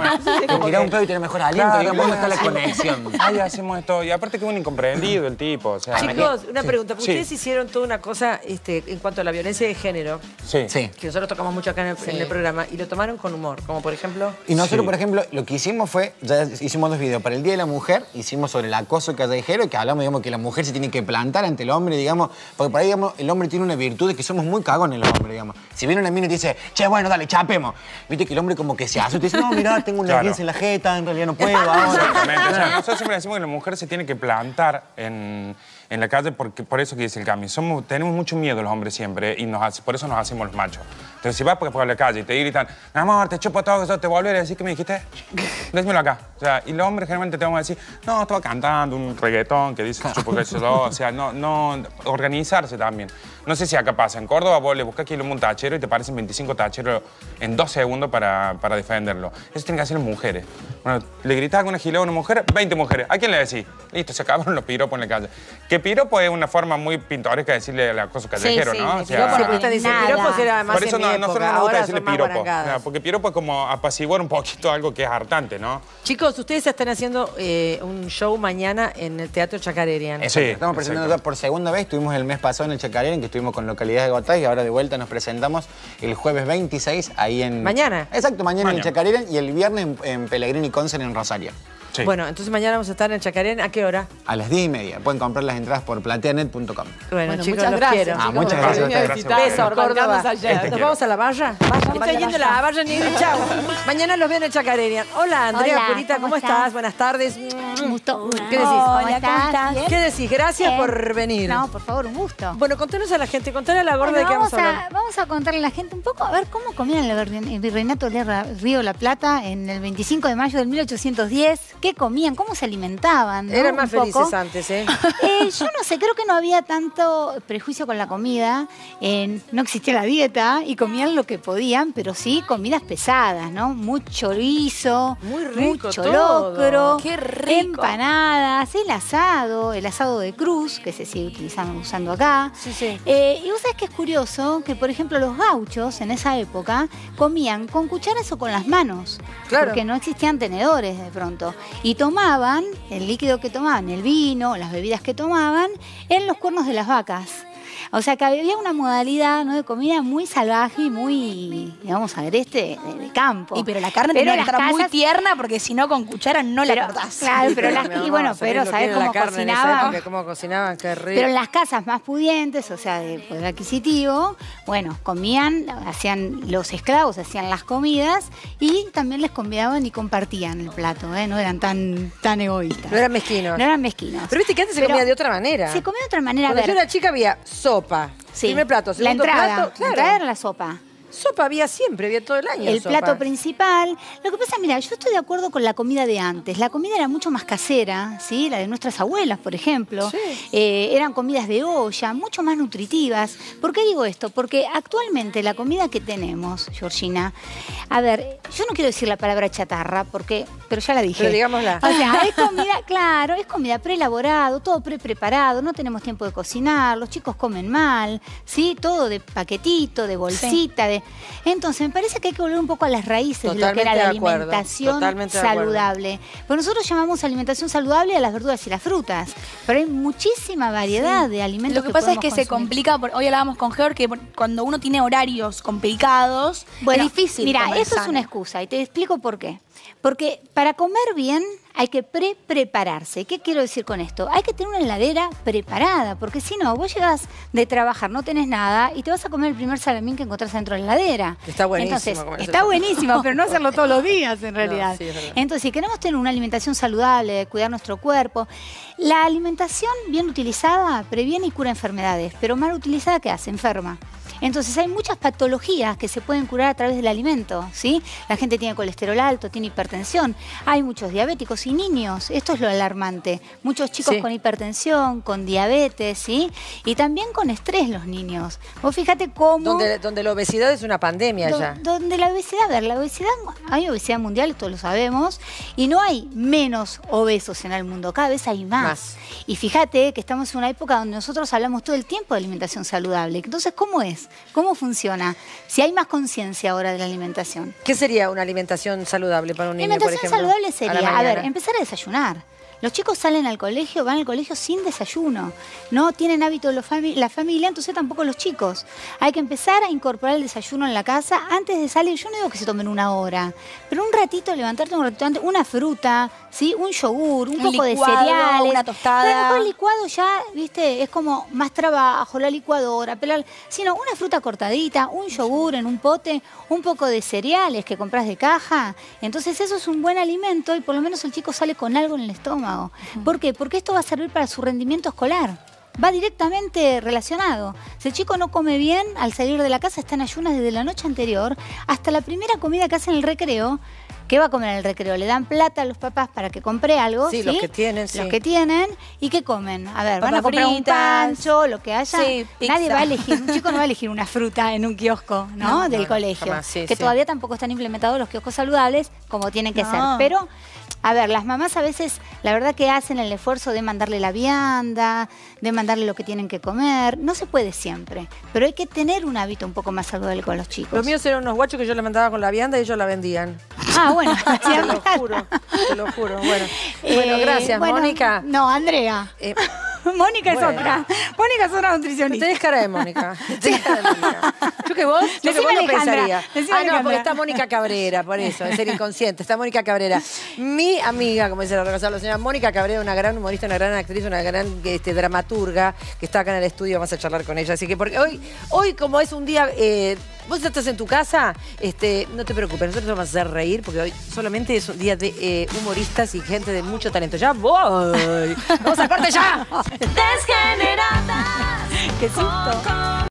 Mirá un pedo y tener mejor aliento, Claro, digamos, ¿dónde está la conexión? Ahí hacemos esto. Y aparte que es un incomprendido el tipo. O sea, Chicos, una pregunta. Sí. Ustedes hicieron toda una cosa en cuanto a la violencia de género, Sí. que nosotros tocamos mucho acá en el programa, y lo tomaron con humor, como por ejemplo... Y nosotros, por ejemplo, lo que hicimos fue, ya hicimos 2 videos. Para el Día de la Mujer hicimos sobre el acoso callejero, que hablamos, digamos, que la mujer se tiene que plantar ante el hombre, digamos, porque por ahí, digamos, el hombre tiene una virtud de que somos muy cagones los hombres, digamos. Si viene una mina y te dice, che, bueno, dale, chapemos. Viste que el hombre como que se asusta y dice, no, mirá, tengo una Claro. guinza en la jeta, en realidad no puedo ahora. Exactamente. O sea, nosotros siempre decimos que la mujer se tiene que plantar en la calle porque, por eso que dice el cambio. Tenemos mucho miedo los hombres siempre y por eso nos hacemos los machos. Entonces, si vas por la calle y te gritan, mi amor, te chupo todo, eso te volveré a decir que me dijiste, déjmelo acá. O sea, y los hombres generalmente te van a decir, no, estaba cantando un reggaetón que dice chupo que eso, o sea, no, organizarse también. No sé si acá pasa. En Córdoba vos le buscas aquí un tachero y te parecen 25 tacheros en 2 segundos para defenderlo. Eso tienen que hacer las mujeres. Bueno, le gritás con una gilada a una mujer, 20 mujeres. ¿A quién le decís? Listo, se acabaron los piropos en la calle. Que piropo es una forma muy pintoresca de decirle el acoso callejero, sí, ¿no? de O sea, Piropo, porque dicen piropos era más por eso en mi época, nosotros no nos gusta ahora decirle son más piropo. guarangadas. Porque piropo es como apaciguar un poquito algo que es hartante, ¿no? Chicos, ustedes están haciendo un show mañana en el Teatro Chacarerian. Exacto. Estamos presentando por segunda vez. Estuvimos el mes pasado en el Chacarén, que estuvimos con localidades de Gotay, y ahora de vuelta nos presentamos el jueves 26 ahí en... ¿Mañana? Exacto, mañana en el Chacarén y el viernes en Pellegrini Concert en Rosario. Sí. Bueno, entonces mañana vamos a estar en el Chacarén. ¿A qué hora? A las 10:30. Pueden comprar las entradas por plateanet.com. Bueno, chicos, muchas los gracias. quiero. Muchas gracias a ustedes. Besos, Córdoba. bancamos ayer. ¿Nos vamos a la valla? Estoy yendo a la valla, ni chao. Mañana los veo en el Chacarerian. Hola, Andrea, Hola, Purita, ¿cómo estás? Buenas tardes. Un gusto. ¿Qué decís? Hola, ¿cómo estás? ¿Qué decís? Gracias Bien. por venir. No, por favor, un gusto. Bueno, contanos a la gente, contale a la gorda de qué vamos a hablar. Vamos a contarle a la gente un poco, a ver cómo comían el virreinato del Río de la Plata en el 25 de mayo del 1810. ¿Qué comían? ¿Cómo se alimentaban? ¿no? Eran más Un poco. felices antes, ¿eh? Yo no sé, creo que no había tanto prejuicio con la comida. No existía la dieta y comían lo que podían, pero sí comidas pesadas, ¿no? Mucho chorizo, Muy rico mucho todo. locro, Qué rico. empanadas, el asado de cruz, que se sigue usando acá. Sí, sí. Y vos sabés que es curioso que, por ejemplo, los gauchos en esa época comían con cucharas o con las manos. Claro. Porque no existían tenedores de pronto. Y tomaban el líquido que tomaban, el vino, las bebidas que tomaban, en los cuernos de las vacas. O sea que había una modalidad, ¿no?, de comida muy salvaje y muy, digamos, agreste de campo. Pero la carne Pero tenía que las estar muy casas- tierna porque si no con cuchara no la cortás. Claro, pero las, Mi amor, y bueno, ¿sabés pero lo que ¿sabés era cómo la carne en esa cocinaban? época? ¿Cómo cocinaban? Qué rico. Pero en las casas más pudientes, o sea, de poder adquisitivo, bueno, comían, hacían los esclavos, hacían las comidas y también les convidaban y compartían el plato, ¿eh? No eran tan egoístas. No eran mezquinos. No eran mezquinos. Pero viste que antes se comía de otra manera. Se comía de otra manera. Cuando a yo ver, era chica había sopa. sí, Primer plato, la segundo entrada, plato. la entrada era la sopa. Sopa había siempre, había todo el año. El sopa. plato principal. Lo que pasa, mira, yo estoy de acuerdo con la comida de antes. La comida era mucho más casera, ¿sí? La de nuestras abuelas, por ejemplo. Sí. Eran comidas de olla, mucho más nutritivas. ¿Por qué digo esto? Porque actualmente la comida que tenemos, Georgina, a ver, yo no quiero decir la palabra chatarra, pero ya la dije. Pero digámosla. O sea, es comida, claro, es comida preelaborado, todo preparado, no tenemos tiempo de cocinar, los chicos comen mal, ¿sí? Todo de paquetito, de bolsita, Entonces, me parece que hay que volver un poco a las raíces de lo que era la alimentación saludable. Pues nosotros llamamos alimentación saludable a las verduras y las frutas, pero hay muchísima variedad de alimentos. Lo que pasa es que podemos se consumir. complica, hoy hablábamos con Georg, que cuando uno tiene horarios complicados, Bueno, es difícil mira, comer eso es sano. una excusa y te explico por qué. Porque para comer bien hay que prepararse. ¿Qué quiero decir con esto? Hay que tener una heladera preparada, porque si no, vos llegas de trabajar, no tenés nada y te vas a comer el primer salamín que encontrás dentro de la heladera. Está buenísimo. Entonces, está buenísimo, pero no hacerlo todos los días en realidad. No, sí, es verdad. Entonces, si queremos tener una alimentación saludable, cuidar nuestro cuerpo, la alimentación bien utilizada previene y cura enfermedades, pero mal utilizada, ¿qué hace? Enferma. Entonces hay muchas patologías que se pueden curar a través del alimento, ¿sí? La gente tiene colesterol alto, tiene hipertensión, hay muchos diabéticos y niños, esto es lo alarmante. Muchos chicos con hipertensión, con diabetes, ¿sí? Y también con estrés los niños. Vos fíjate cómo... Donde la obesidad es una pandemia ya. Donde la obesidad, a ver, la obesidad, hay obesidad mundial, todos lo sabemos, y no hay menos obesos en el mundo, cada vez hay más. Y fíjate que estamos en una época donde nosotros hablamos todo el tiempo de alimentación saludable. Entonces, ¿cómo es? ¿Cómo funciona? Si hay más conciencia ahora de la alimentación. ¿Qué sería una alimentación saludable para un niño, por ejemplo? Alimentación saludable sería, a ver, empezar a desayunar. Los chicos salen al colegio, van al colegio sin desayuno. No tienen hábito la familia, entonces tampoco los chicos. Hay que empezar a incorporar el desayuno en la casa antes de salir. Yo no digo que se tomen una hora, pero un ratito, levantarte un ratito antes, una fruta, ¿sí? Un yogur, un poco de cereales. Una tostada. Pero a lo mejor el licuado ya, viste, es como más trabajo, la licuadora, pelar. Sino una fruta cortadita, un yogur en un pote, un poco de cereales que compras de caja. Entonces eso es un buen alimento y por lo menos el chico sale con algo en el estómago. ¿Por qué? Porque esto va a servir para su rendimiento escolar. Va directamente relacionado. Si el chico no come bien, al salir de la casa está en ayunas desde la noche anterior hasta la primera comida que hace en el recreo. ¿Qué va a comer en el recreo? Le dan plata a los papás para que compre algo. Sí, los que tienen, sí. Los que tienen. ¿Y qué comen? A ver, Papas van a comprar un fritas, pancho, lo que haya. sí, Nadie pizza. va a elegir, un chico no va a elegir una fruta en un kiosco, ¿no? Del colegio. jamás, sí, que sí. todavía tampoco están implementados los kioscos saludables como tienen que ser. Pero, a ver, las mamás a veces, la verdad que hacen el esfuerzo de mandarle la vianda, de mandarle lo que tienen que comer. No se puede siempre, pero hay que tener un hábito un poco más saludable con los chicos. Los míos eran unos guachos que yo les mandaba con la vianda y ellos la vendían. Ah, bueno. Te lo juro, te lo juro. Bueno, gracias, bueno, Mónica. No, Andrea. Mónica es bueno. otra. Mónica es otra nutricionista. Tenés cara de Mónica. Tenés cara de Mónica. Yo que vos no Alejandra, pensaría. decime No, Alejandra. porque está Mónica Cabrera, por eso, es ser inconsciente. Está Mónica Cabrera. Mi amiga, como dice la señora Mónica Cabrera, una gran humorista, una gran actriz, una gran dramaturga, que está acá en el estudio, vamos a charlar con ella. Así que porque hoy como es un día... vos estás en tu casa, no te preocupes, nosotros te vamos a hacer reír, porque hoy solamente es un día de humoristas y gente de mucho talento. ¡Ya voy! ¡Vamos a corte ya! Desgeneradas. ¡Qué susto!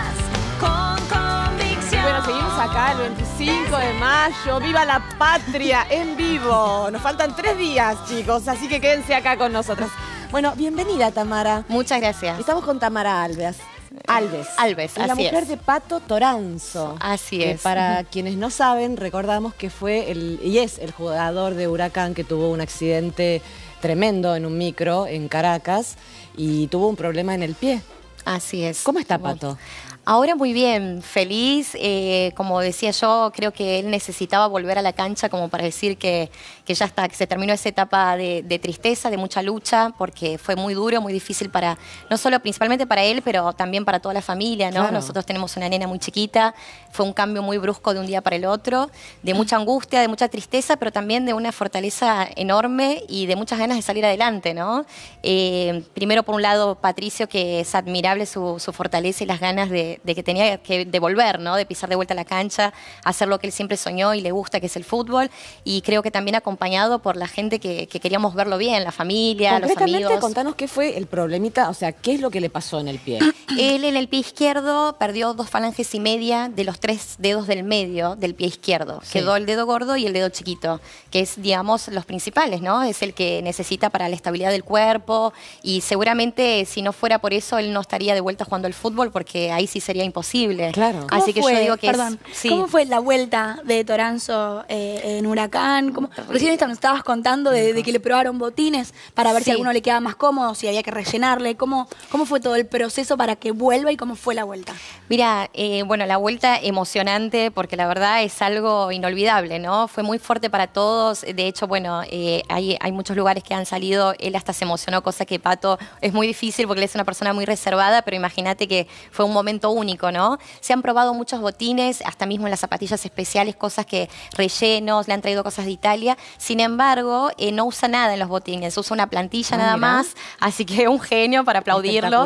Con convicción. Bueno, seguimos acá el 25 de mayo. ¡Viva la patria! En vivo. Nos faltan 3 días, chicos, así que quédense acá con nosotros. Bueno, bienvenida, Tamara. Muchas gracias. Estamos con Tamara Alves. Alves, Es la así mujer es. de Pato Toranzo. Así que es. para quienes no saben, recordamos que fue y es el jugador de Huracán que tuvo un accidente tremendo en un micro en Caracas y tuvo un problema en el pie. Así es. ¿Cómo está Pato? Ahora muy bien, feliz. Como decía yo, creo que él necesitaba volver a la cancha como para decir que ya está, que se terminó esa etapa de tristeza, de mucha lucha, porque fue muy duro, muy difícil para, no solo principalmente para él, pero también para toda la familia, ¿no? Claro. Nosotros tenemos una nena muy chiquita, fue un cambio muy brusco de un día para el otro, de mucha angustia, de mucha tristeza, pero también de una fortaleza enorme y de muchas ganas de salir adelante, ¿no? Primero, por un lado, Patricio, que es admirable su fortaleza y las ganas de que tenía que devolver, ¿no? De pisar de vuelta a la cancha, hacer lo que él siempre soñó y le gusta, que es el fútbol. Y creo que también acompañado por la gente que queríamos verlo bien, la familia, los Concretamente, amigos. contanos qué fue el problemita, o sea, qué es lo que le pasó en el pie. Él en el pie izquierdo perdió 2 falanges y media de los 3 dedos del medio del pie izquierdo. Sí. Quedó el dedo gordo y el dedo chiquito, que es, digamos, los principales, ¿no? Es el que necesita para la estabilidad del cuerpo y seguramente si no fuera por eso él no estaría de vuelta jugando al fútbol porque ahí sí sería imposible. Claro. Así que yo digo que ¿Cómo fue la vuelta de Toranzo en Huracán? Recién nos estabas contando de que le probaron botines para ver si a alguno le quedaba más cómodo, si había que rellenarle. ¿Cómo fue todo el proceso para que vuelva y cómo fue la vuelta? Mira, bueno, la vuelta emocionante porque la verdad es algo inolvidable, ¿no? Fue muy fuerte para todos. De hecho, bueno, hay muchos lugares que han salido. Él hasta se emocionó, cosa que Pato es muy difícil porque él es una persona muy reservada, pero imagínate que fue un momento único, ¿no? Se han probado muchos botines, hasta mismo en las zapatillas especiales, cosas que rellenos, le han traído cosas de Italia. Sin embargo, no usa nada en los botines, usa una plantilla nada más, así que un genio para aplaudirlo.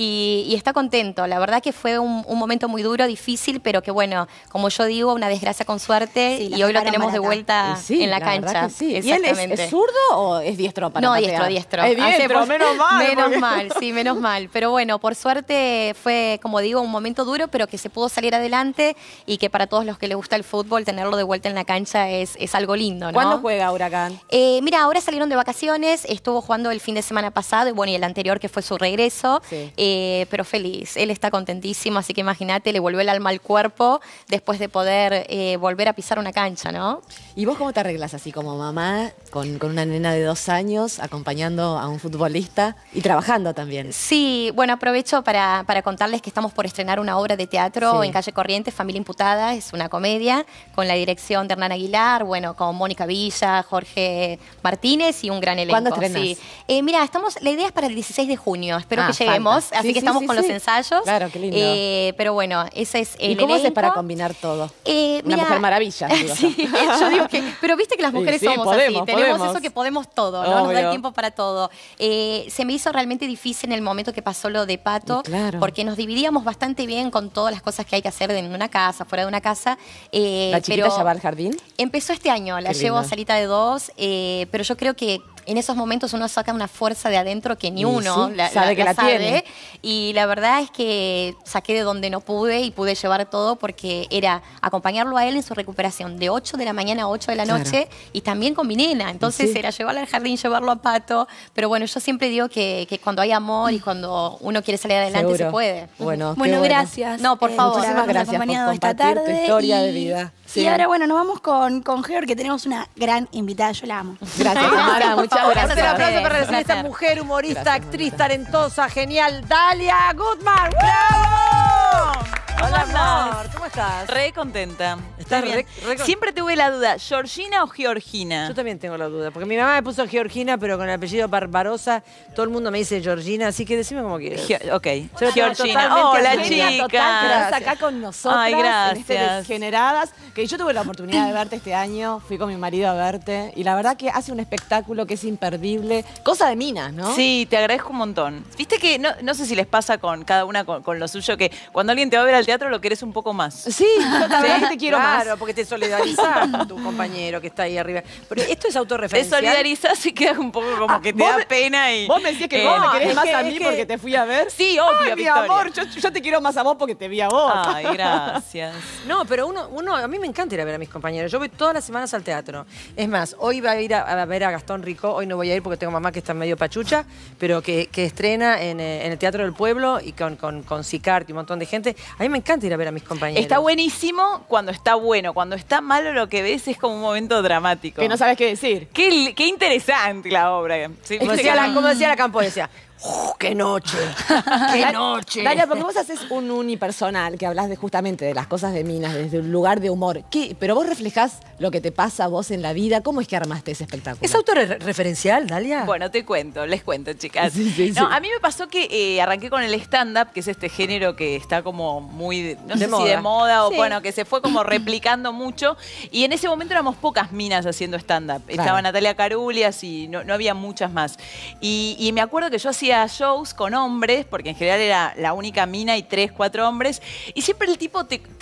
Y está contento. La verdad que fue un momento muy duro, difícil, pero que bueno, como yo digo, una desgracia con suerte y hoy lo tenemos de vuelta en la cancha. ¿Y él es zurdo o es diestro para patear? Diestro. Es diestro, menos mal. Menos mal. Pero bueno, por suerte fue, como digo, un momento duro, pero que se pudo salir adelante y que para todos los que les gusta el fútbol, tenerlo de vuelta en la cancha es algo lindo, ¿no? ¿Cuándo juega Huracán? Mira, ahora salieron de vacaciones, estuvo jugando el fin de semana pasado y bueno, y el anterior que fue su regreso, pero feliz. Él está contentísimo, así que imagínate, le volvió el alma al cuerpo después de poder volver a pisar una cancha, ¿no? ¿Y vos cómo te arreglas así como mamá, con una nena de 2 años, acompañando a un futbolista y trabajando también? Sí, bueno, aprovecho para contarles que estamos por estrenar una obra de teatro en Calle Corrientes, Familia Imputada, es una comedia con la dirección de Hernán Aguilar, bueno, con Mónica Villa, Jorge Martínez y un gran elenco. ¿Cuándo estrenás? Sí. Mira, la idea es para el 16 de junio, espero que lleguemos, así que estamos con los ensayos. Claro, qué lindo. Pero bueno, ese es el ¿Y cómo haces elenco. para combinar todo? Una Mujer maravilla. Sí, yo digo que, pero viste que las mujeres somos así, tenemos eso que podemos todo, ¿no? Nos da el tiempo para todo. Se me hizo realmente difícil en el momento que pasó lo de Pato, porque nos dividíamos bastante bien con todas las cosas que hay que hacer en una casa, fuera de una casa. ¿La chiquita ya va al jardín? Empezó este año, la llevo a salita de 2, pero yo creo que en esos momentos uno saca una fuerza de adentro que ni uno sabe que la tiene. Y la verdad es que saqué de donde no pude y pude llevar todo porque era acompañarlo a él en su recuperación de 8 de la mañana a 8 de la noche y también con mi nena. Entonces era llevarlo al jardín, llevarlo a Pato. Pero bueno, yo siempre digo que cuando hay amor y cuando uno quiere salir adelante se puede. Bueno, gracias. No, por favor. Muchísimas gracias por compartir tu historia de vida. Y ahora, bueno, nos vamos con Georg, que tenemos una gran invitada. Yo la amo. Gracias, Tamara. Muchas gracias. Un aplauso para recibir a esta mujer humorista, actriz, talentosa, genial, Dalia Goodman. ¡Bravo! Hola, amor. ¿Cómo estás? Re contenta. ¿Estás bien? Siempre tuve la duda, ¿Georgina o Georgina? Yo también tengo la duda, porque mi mamá me puso Georgina, pero con el apellido Barbarosa, todo el mundo me dice Georgina, así que decime como quieras. Ok, Georgina. Hola, chica. chicas. Estás acá con nosotras. Ay, gracias. En Desgeneradas, que yo tuve la oportunidad de verte este año, fui con mi marido a verte, y la verdad que hace un espectáculo que es imperdible. Cosa de minas, ¿no? Sí, te agradezco un montón. Viste que, no sé si les pasa con cada una con lo suyo, que cuando alguien te va a ver al teatro lo querés un poco más. Sí, yo la verdad que te quiero más. Claro, porque te solidarizás con tu compañero que está ahí arriba. Pero esto es autorreferencial. Te solidarizás y quedas un poco como que te da pena y... Vos me decías que vos me querés más a mí porque te fui a ver. Sí, obvio, Ay, mi Victoria. amor, yo te quiero más a vos porque te vi a vos. Ay, gracias. No, pero a mí me encanta ir a ver a mis compañeros. Yo voy todas las semanas al teatro. Es más, hoy voy a ir a ver a Gastón Rico. Hoy no voy a ir porque tengo mamá que está medio pachucha, pero que estrena en el Teatro del Pueblo y con Sicart y un montón de gente. A mí me encanta ir a ver a mis compañeros. Está buenísimo cuando está bueno. Cuando está malo lo que ves es como un momento dramático. Que no sabes qué decir. Qué interesante la obra. Sí, como decía la Campo, decía... ¡Qué noche! ¡Qué noche! Dalia, porque vos haces un unipersonal que hablas justamente de las cosas de minas, desde un lugar de humor. Pero vos reflejás lo que te pasa a vos en la vida. ¿Cómo es que armaste ese espectáculo? ¿Es autorreferencial, Dalia? Bueno, les cuento, chicas. No, a mí me pasó que arranqué con el stand-up, que es este género que está como muy, no sé si de moda o bueno, que se fue como replicando mucho. Y en ese momento éramos pocas minas haciendo stand-up. Estaba Natalia Carulias y no había muchas más. Y me acuerdo que yo hacía shows con hombres, porque en general era la única mina y 3, 4 hombres, y siempre el tipo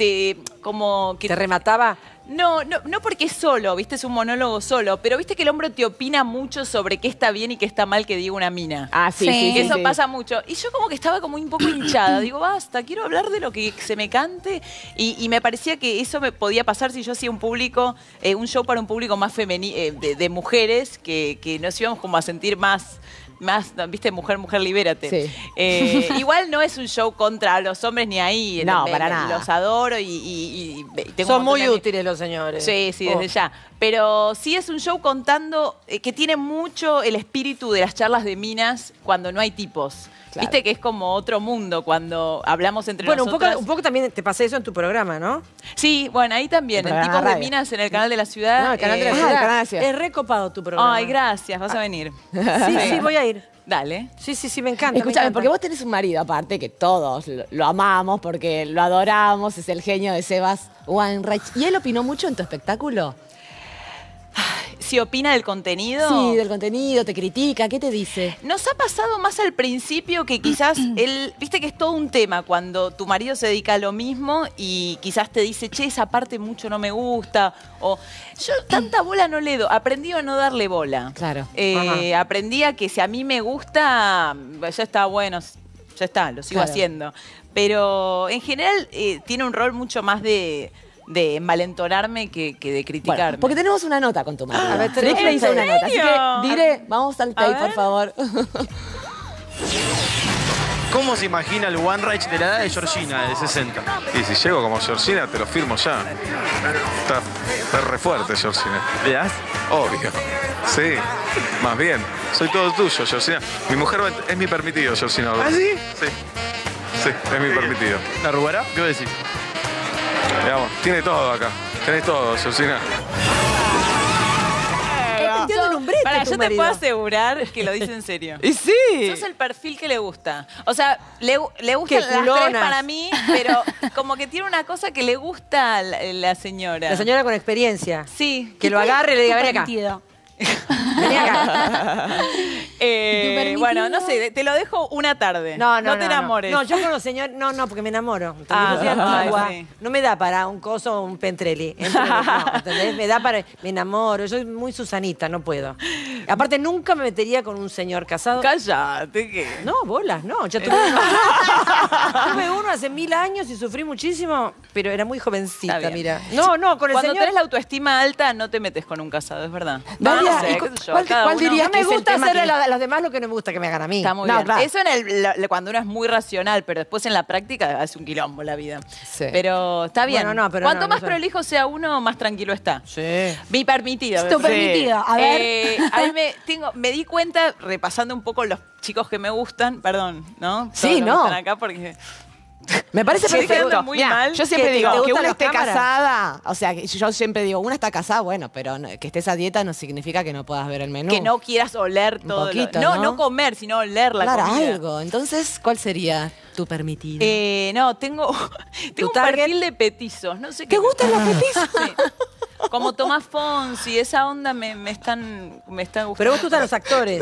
como que... ¿Te remataba? No porque es solo, viste, es un monólogo solo, pero viste que el hombre te opina mucho sobre qué está bien y qué está mal que diga una mina. Ah, sí. Que eso pasa mucho. Y yo como que estaba como un poco hinchada, digo, basta, quiero hablar de lo que se me cante, y me parecía que eso me podía pasar si yo hacía un show para un público más femenino, de mujeres, que nos íbamos como a sentir más, viste, mujer, libérate. Sí. Igual no es un show contra los hombres ni ahí. No, para nada. Los adoro y tengo Son muy útiles los señores. Sí, desde ya. Pero sí es un show contando que tiene mucho el espíritu de las charlas de minas cuando no hay tipos. Claro. Viste que es como otro mundo cuando hablamos entre nosotros. Bueno, un poco también te pasé eso en tu programa, ¿no? Sí, bueno, ahí también. En Tipos de Minas en el Canal de la Ciudad. No, el Canal de la Ciudad. Es recopado tu programa. Ay, gracias, vas a venir. Sí, voy a ir. Dale. Sí, me encanta. Escúchame, porque vos tenés un marido aparte que todos lo amamos porque lo adoramos, es el genio de Sebas Weinreich. ¿Y él opinó mucho en tu espectáculo? Si opina del contenido. Sí, del contenido, te critica, ¿qué te dice? Nos ha pasado más al principio que quizás él, viste que es todo un tema cuando tu marido se dedica a lo mismo y quizás te dice, che, esa parte mucho no me gusta, o yo tanta bola no le doy, aprendí a no darle bola. Claro. Aprendí a que si a mí me gusta, ya está bueno, ya está, lo sigo haciendo. Pero en general tiene un rol mucho más de envalentonarme que de criticarme. Bueno, porque tenemos una nota con tu marido. A ver, Rick le hizo una nota. Así que, Dire, vamos al tape, por favor. ¿Cómo se imagina el Weinreich de la edad de Georgina, de 60? Y si llego como Georgina, te lo firmo ya. Está re fuerte, Georgina. ¿Le das? Obvio. Sí, más bien. Soy todo tuyo, Georgina. Mi mujer es mi permitido, Georgina. ¿Ah, sí? Sí, es mi permitido. ¿La arrugará? ¿Qué voy a decir? Digamos, tiene todo acá. Tenés todo, Georgina. Para, yo te puedo asegurar que lo dice en serio. Y sí. Sos el perfil que le gusta. O sea, le gustan las tres para mí, pero como que tiene una cosa que le gusta a la señora. La señora con experiencia. Sí. Que lo agarre y le diga, ven acá. Vení acá. Bueno, no sé, te lo dejo una tarde. No te enamores. No, yo con los señores, no, porque me enamoro. Ah, yo soy antigua. sí. No me da para un coso o un pentrelli. No, ¿entendés? Me da para, me enamoro. Yo soy muy Susanita, no puedo. Aparte, nunca me metería con un señor casado. Cállate, ¿qué? No, bolas, no. Yo tuve uno hace 1000 años y sufrí muchísimo, pero era muy jovencita, mira. No, con el Cuando señor... tenés la autoestima alta, no te metes con un casado, es verdad. Dalia, sé, ¿y qué sé yo, ¿cuál cada uno. dirías que me gusta hacerle que... a los demás lo que no me gusta que me hagan a mí? Está muy bien. Claro. Eso cuando uno es muy racional, pero después en la práctica hace un quilombo la vida. Sí. Pero está bien. Bueno, pero Cuanto más prolijo sea uno, más tranquilo está. Sí. Mi permitido. Tu permitido. A ver. A mí me di cuenta, repasando un poco los chicos que me gustan, perdón, ¿no? Sí, todos no. están acá porque... Me parece perfecto. Muy mal. Yo siempre ¿Te digo que gustan una las esté cámaras? casada, o sea, yo siempre digo, una está casada, bueno, pero que estés a dieta no significa que no puedas ver el menú. Que no quieras oler todo. Poquito, no comer, sino oler la claro, comida. algo. Entonces, ¿cuál sería tu permitido? No, tengo un perfil de petizos. No sé ¿Te gustan los petizos? Sí. Como Tomás Fonsi, esa onda me están gustando. Pero vos te gustan los actores.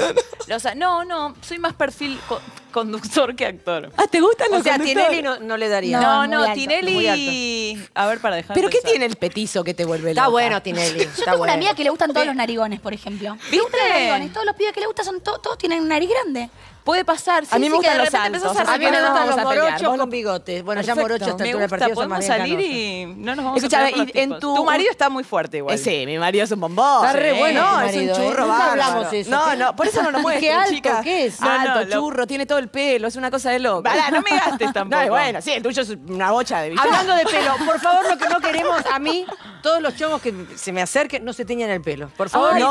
No, soy más perfil conductor que actor. Ah, ¿te gustan los O sea, conductores? Tinelli no le daría. No, Tinelli... A ver, para dejar ¿Pero qué pensar. tiene el petizo que te vuelve loca? Está bueno, Tinelli. Yo tengo una amiga que le gustan todos los narigones, por ejemplo. ¿Le gustan los narigones? Todos los pibes que le gustan todos tienen nariz grande. Puede pasar. A mí me gustan que de los repente altos. empezás A mí me no gustan vamos los a pelear. morochos Vos con bigotes. Bueno, ya Perfecto. morochos esta Me altura del gusta, partido son más podemos bien salir canosos. y no nos vamos Escuchame, a pelear con y en los tipos. tu marido está muy fuerte igual. Sí, mi marido es un bombón. Está re bueno No, tu es marido, un churro Nunca bárbaro. hablamos eso. No, por eso no lo muestro, ¿Qué alto? chicas. ¿Qué es? Alto, lo- churro, tiene todo el pelo, es una cosa de loco. Pará, no me gastes tampoco. No, y bueno, sí, el tuyo es una bocha de billar. Hablando de pelo, por favor, lo que no queremos, a mí, todos los chongos que se me acerquen, no se teñan el pelo. Por favor. Ay,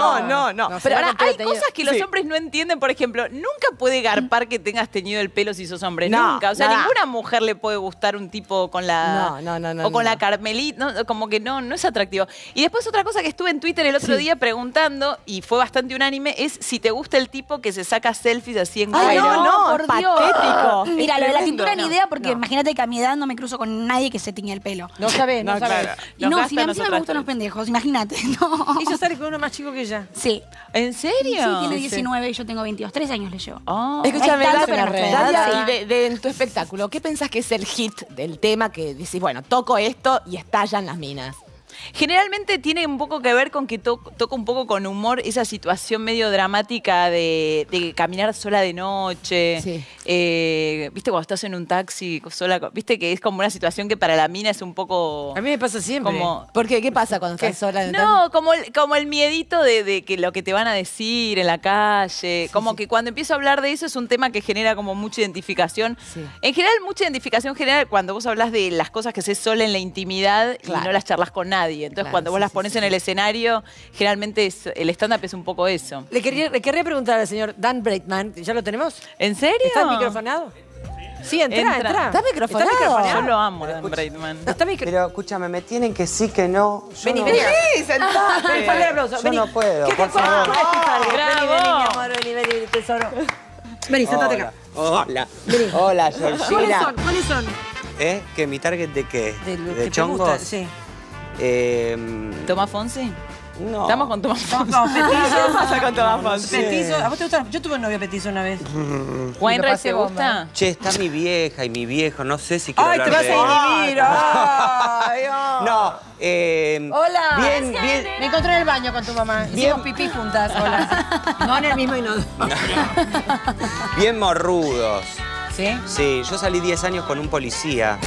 no. No, Pero se va pará, con pelo hay teñido. cosas que los Sí. hombres no entienden. Por ejemplo, nunca puede garpar que tengas teñido el pelo si sos hombre. No, Nunca. O sea, nada. ninguna mujer le puede gustar un tipo con la... No, o con la Carmelita. No, como que no es atractivo. Y después otra cosa que estuve en Twitter el otro día preguntando, y fue bastante unánime, es si te gusta el tipo que se saca selfies así en Ay, cuero. no, por Dios. patético. Mira, lo de la cintura ni No, idea, porque imagínate que a mi edad no me cruzo con nadie que se tiñe el pelo. No sabés, no sabés. claro. Y Nos no, gasta si a mí sí me nosotras gustan los tres. pendejos, imagínate. No. Ella sale con uno más chico que ella. Sí. ¿En serio? Sí, tiene 19 y yo tengo 22. 3 años le llevo. Ah. Escúchame, Es tanto, Dalia, pero no Dalia, sé. y en tu espectáculo, ¿qué pensás que es el hit del tema que decís, bueno, toco esto y estallan las minas? Generalmente tiene un poco que ver con que toca un poco con humor esa situación medio dramática de caminar sola de noche. Sí. ¿Viste cuando estás en un taxi sola? ¿Viste que es como una situación que para la mina es un poco... A mí me pasa siempre. Como, ¿Por qué? ¿Qué pasa cuando estás sola? no, como el miedito de que lo que te van a decir en la calle. Como que cuando empiezo a hablar de eso es un tema que genera como mucha identificación. Sí. En general, mucha identificación general cuando vos hablas de las cosas que haces sola en la intimidad y no las charlas con nadie. Entonces, Claro, cuando vos sí, las sí, pones sí. en el escenario, generalmente el stand-up es un poco eso. Le querría preguntar al señor Dan Breitman, ¿ya lo tenemos? ¿En serio? ¿Está microfonado? Sí, entra. ¿Estás microfonado? Yo lo amo, Dan Braidman. Pero escúchame, me tienen que sí, que no. Yo Vení, no. vení. Sí, sentate. Fuerte el aplauso. Yo no puedo, ¿Qué por te pasa? favor. Vení, mi amor, vení, tesoro. Vení, sentate acá. Hola. Hola, Georgina. ¿Cuáles son? ¿Que mi target de qué? De lo que ¿De te chongos? gusta, sí. ¿Tomás Fonsi? No. Estamos con Tomás Fonsi. No, petizo. ¿Qué pasa con Tomás Fonsi? Petizo. ¿A vos te gusta? Yo tuve un novio petizo una vez. ¿Wainwright te gusta? Che, está mi vieja y mi viejo, no sé si quiero Ay, te hablar vas a de inhibir. Ay, No, Hola. bien. Me encontré en el baño con tu mamá. Hicimos pipí juntas. Hola. No en el mismo inodoro. bien morrudos. ¿Sí? Sí, yo salí 10 años con un policía.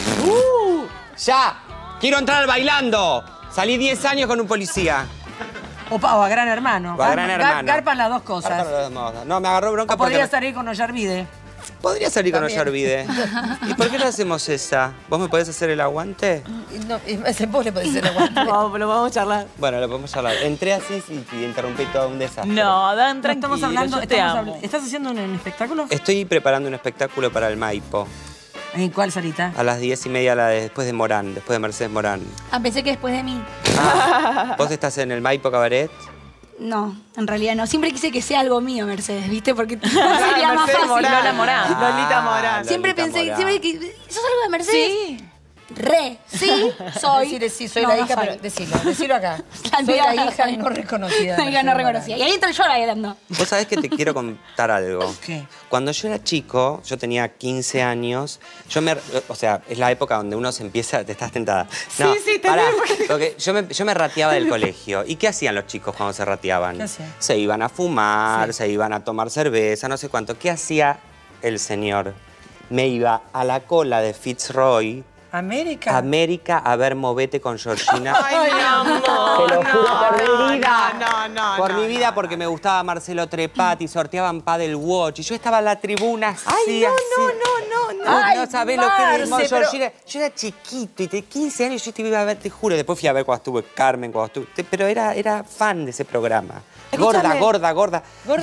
¡Ya! ¡Quiero entrar al bailando! Salí 10 años con un policía. O a Gran Hermano. O a Gran Hermano. Garpan las dos cosas. Garpan las dos cosas. No, me agarró bronca O podría porque... salir con Ollarvide. Podría salir con También. Ollarvide. ¿Y por qué no hacemos esa? ¿Vos me podés hacer el aguante? No, vos le podés hacer el aguante. Lo vamos a charlar. Bueno, lo podemos charlar. Entré así y interrumpí todo un desastre. No, Dan, tranquilo, Estamos hablando, yo te amo. ¿Estás haciendo un espectáculo? Estoy preparando un espectáculo para el Maipo. ¿En cuál, Sarita? A las 10:30 después de Morán, después de Mercedes Morán. Ah, pensé que después de mí. ¿Vos estás en el Maipo Cabaret? No, en realidad no. Siempre quise que sea algo mío, Mercedes, ¿viste? Porque sería más fácil. Lola Morán. Lolita Morán. Siempre Lolita pensé, Morán. siempre que... ¿Sos algo de Mercedes? Sí. Sí, soy. Decile, sí, soy No, la no hija, soy. pero decilo acá. La Soy la hija hija no reconocida. La hija no reconocida. Y ahí entra yo bailando. Vos sabés que te quiero contar algo. ¿Qué? Cuando yo era chico, yo tenía 15 años, o sea, es la época donde uno se empieza... Te estás tentada. No, sí, pará, también. porque yo me rateaba del colegio. ¿Y qué hacían los chicos cuando se rateaban? ¿Qué hacían? Se iban a fumar, se iban a tomar cerveza, no sé cuánto. ¿Qué hacía el señor? Me iba a la cola de Fitzroy... América a ver Movete con Georgina. Ay, mi amor. Te lo juro por mi vida. No. Por mi vida, porque me gustaba Marcelo Trepati, sorteaban Padel Watch. Y yo estaba en la tribuna así, Ay, no. No sabés lo que es, Marce, Georgina. Yo era chiquito y de 15 años yo te iba a ver, te juro. Después fui a ver cuando estuve Carmen, pero era fan de ese programa. Escúchame. Gorda. Gorda.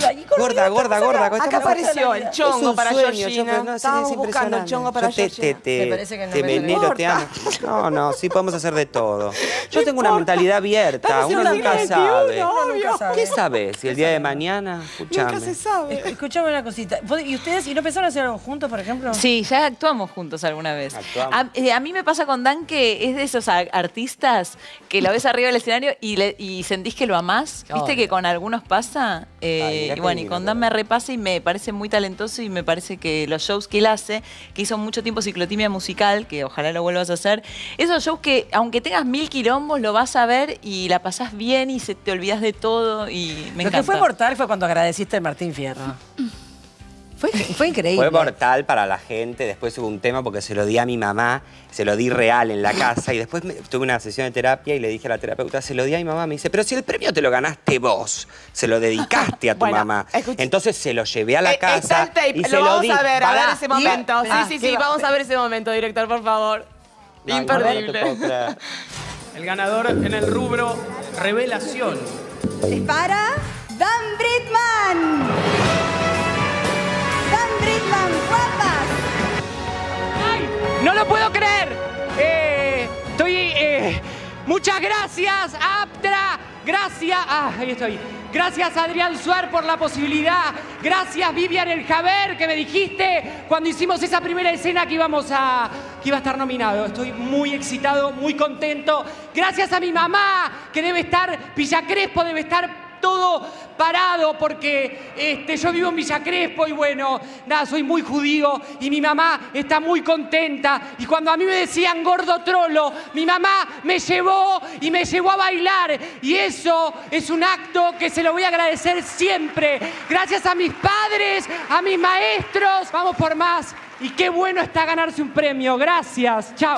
Acá apareció el chongo para Georgina. Estábamos buscando el chongo para Georgina. Me parece que no te me venero, te amo. No, sí podemos hacer de todo. Yo tengo una mentalidad abierta, uno nunca sabe. ¿Qué sabes? Si el día de mañana, escuchame. Nunca se sabe. Escuchame una cosita. ¿Y ustedes, no pensaron hacer algo juntos, por ejemplo? Sí, ya actuamos juntos alguna vez. Actuamos. A mí me pasa con Dan que es de esos artistas que lo ves arriba del escenario y sentís que lo amás. ¿Viste que con algunos pasa? mirá Y bueno, qué y con lindo. Dan me repasa y me parece muy talentoso y me parece que los shows que él hace, que hizo mucho tiempo ciclotimia musical, que ojalá lo vuelvas a hacer, esos shows que aunque tengas 1000 quilombos, lo vas a ver y la pasás bien y te olvidás de todo y me Lo encanta. que fue mortal fue cuando agradeciste al Martín Fierro. Fue increíble. Fue mortal para la gente. Después hubo un tema porque se lo di a mi mamá, se lo di real en la casa y después tuve una sesión de terapia y le dije a la terapeuta, se lo di a mi mamá. Me dice, pero si el premio te lo ganaste vos, se lo dedicaste a tu Bueno, mamá. Entonces se lo llevé a la casa Está el tape, y se lo vamos di. a ver Pará, ese momento. Sí, ¿qué va? vamos a ver ese momento, director, por favor. No, Imperdible. no te puedo creer. El ganador en el rubro revelación. Es para Dan Britman. Dan Britman, guapas. ¡No lo puedo creer! Muchas gracias, Aptra. Gracias. Ahí estoy. Gracias, Adrián Suar, por la posibilidad. Gracias, Vivian El Jaber, que me dijiste cuando hicimos esa primera escena que iba a estar nominado. Estoy muy excitado, muy contento. Gracias a mi mamá, que debe estar, Villa Crespo debe estar todo parado porque yo vivo en Villa Crespo y bueno, nada, soy muy judío y mi mamá está muy contenta. Y cuando a mí me decían gordo trolo, mi mamá me llevó a bailar y eso es un acto que se lo voy a agradecer siempre. Gracias a mis padres, a mis maestros. Vamos por más. Y qué bueno está ganarse un premio. Gracias. Chao.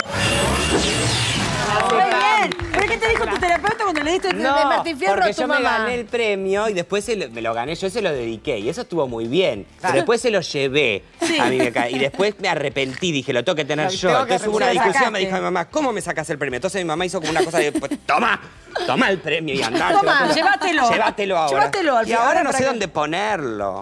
Muy bien. ¿Pero qué te dijo tu terapeuta cuando le diste el Martín Fierro porque a tu yo mamá? me gané el premio y después me lo gané, yo se lo dediqué y eso estuvo muy bien. Pero después se lo llevé a mi beca y después me arrepentí, dije, lo tengo que tener yo. Entonces hubo una discusión, me dijo mi mamá, ¿cómo me sacas el premio? Entonces mi mamá hizo como una cosa de, pues, toma el premio y andá. Toma, llévatelo. Llévatelo ahora. Llévatelo al y ahora final no para sé que- dónde ponerlo.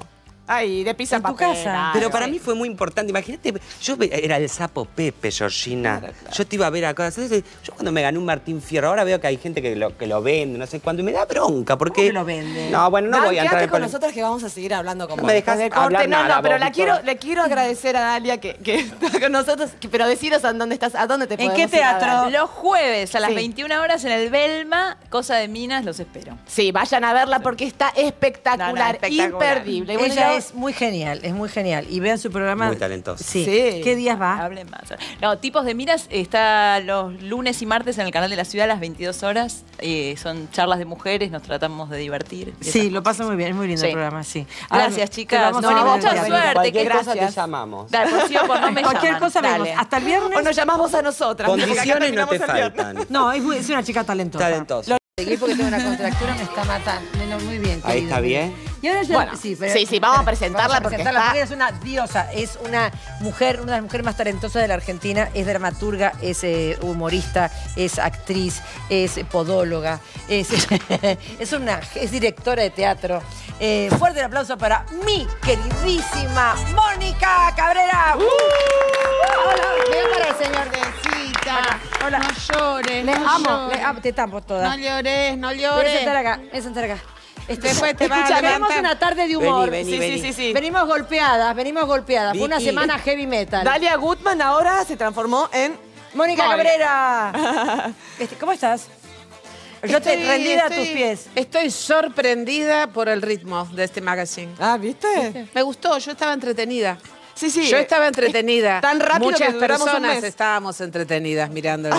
Ay, de pizza en tu papel. casa. Pero para mí fue muy importante. Imagínate, yo era el sapo Pepe, Georgina. Claro. Yo te iba a ver acá. Yo cuando me gané un Martín Fierro, ahora veo que hay gente que lo vende, no sé cuándo, y me da bronca. ¿Por qué lo vende? No, bueno, no voy a entrar con nosotros que vamos a seguir hablando con no vos. me dejas hablar nada, pero vos, le quiero agradecer a Dalia que está con nosotros. Pero deciros a dónde estás, a dónde te podemos ¿En qué teatro? Los jueves a las 21 horas en el Belma, Cosa de Minas, los espero. Sí, vayan a verla porque está espectacular, imperdible. Bueno, ella es muy genial, es muy genial. Y vean su programa. Muy talentosa. Sí. ¿Qué días va? Hablen más. No, Tipos de Miras está los lunes y martes en el canal de la ciudad a las 22 horas. Son charlas de mujeres, nos tratamos de divertir. Sí, lo pasa muy bien, es muy lindo el programa, sí. Gracias, chicas. Mucha suerte. Cualquier cosa gracias. te llamamos. Dale, por no me Cualquier llaman. cosa vemos. Dale. Hasta el viernes. O nos llamás vos a nosotras. Condiciones no te faltan. No, es una chica talentosa. Talentosa. Seguí porque tengo una contractura, me está matando. Muy bien, Ahí está bien. Y ahora ya, Bueno, sí, vamos a presentarla porque es una diosa, es una mujer, una de las mujeres más talentosas de la Argentina, es dramaturga, es humorista, es actriz, es podóloga, es directora de teatro. Fuerte el aplauso para mi queridísima Mónica Cabrera. Hola, ven para el señor Dencita. Hola. No llores, Les no amo, llores. te amo todas. No llores, no Voy a llores. sentar acá, voy a sentar acá. Después te vas a Escucha, venimos levantar. una tarde de humor. Vení. Sí. Venimos golpeadas. Fue una Vicky. semana heavy metal. Dalia Gutman ahora se transformó en Mónica Cabrera. ¿Cómo estás? Yo estoy rendida a tus pies. Estoy sorprendida por el ritmo de este magazine. Ah, ¿viste? Me gustó, yo estaba entretenida. Sí. Yo estaba entretenida. Tan rápido Muchas que duramos un personas mes. estábamos entretenidas mirándolo.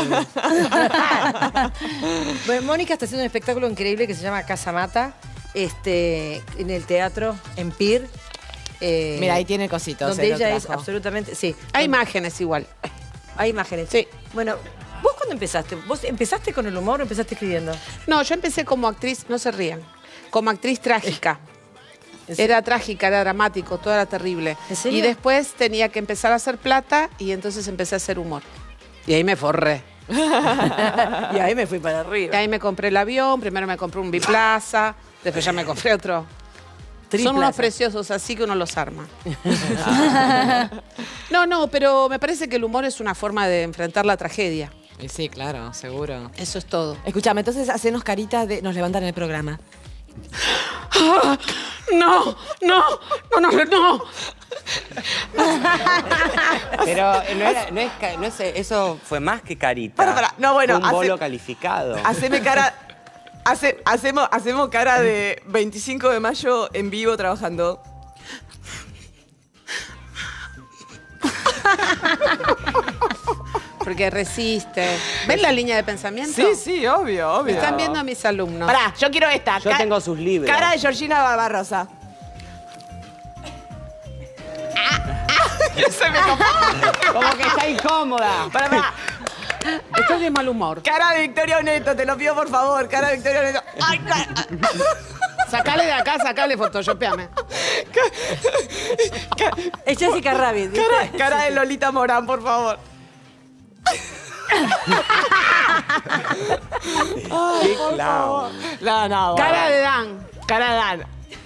Bueno, Mónica está haciendo un espectáculo increíble que se llama Casa Mata, en el teatro, en Pir. Mira, ahí tiene cositos. Donde ella es absolutamente... Sí. Hay imágenes igual. Hay imágenes. Sí. Bueno, ¿vos cuándo empezaste? ¿Vos empezaste con el humor o empezaste escribiendo? No, yo empecé como actriz, no se rían, como actriz trágica. Era trágica, era dramático, todo era terrible. ¿En serio? Y después tenía que empezar a hacer plata y entonces empecé a hacer humor. Y ahí me forré. Y ahí me fui para arriba. Y ahí me compré el avión, primero me compré un biplaza, después ya me compré otro. Son unos preciosos, así que uno los arma. No, pero me parece que el humor es una forma de enfrentar la tragedia. Sí, claro, seguro. Eso es todo. Escúchame, entonces hacenos caritas de... Nos levantan el programa. No. Pero no es eso fue más que carita. Para. No, bueno, Fue un bolo calificado. Haceme cara... Hacemos cara de 25 de mayo en vivo trabajando. Porque resiste. ¿Ven la línea de pensamiento? Sí, obvio. Están viendo a mis alumnos. Pará, yo quiero esta. Yo tengo sus libros. Cara de Georgina Barbarosa. Se me copó. Como que está incómoda. Pará. Estoy de mal humor. Cara de Victoria Oneto, te lo pido por favor. Cara de Victoria Oneto. Ay, Sacale de acá, sacale, photoshopeame. Es Jessica Rabbit. Cara de Lolita Morán, por favor. Qué clown. No. Cara de Dan. Cara de Dan.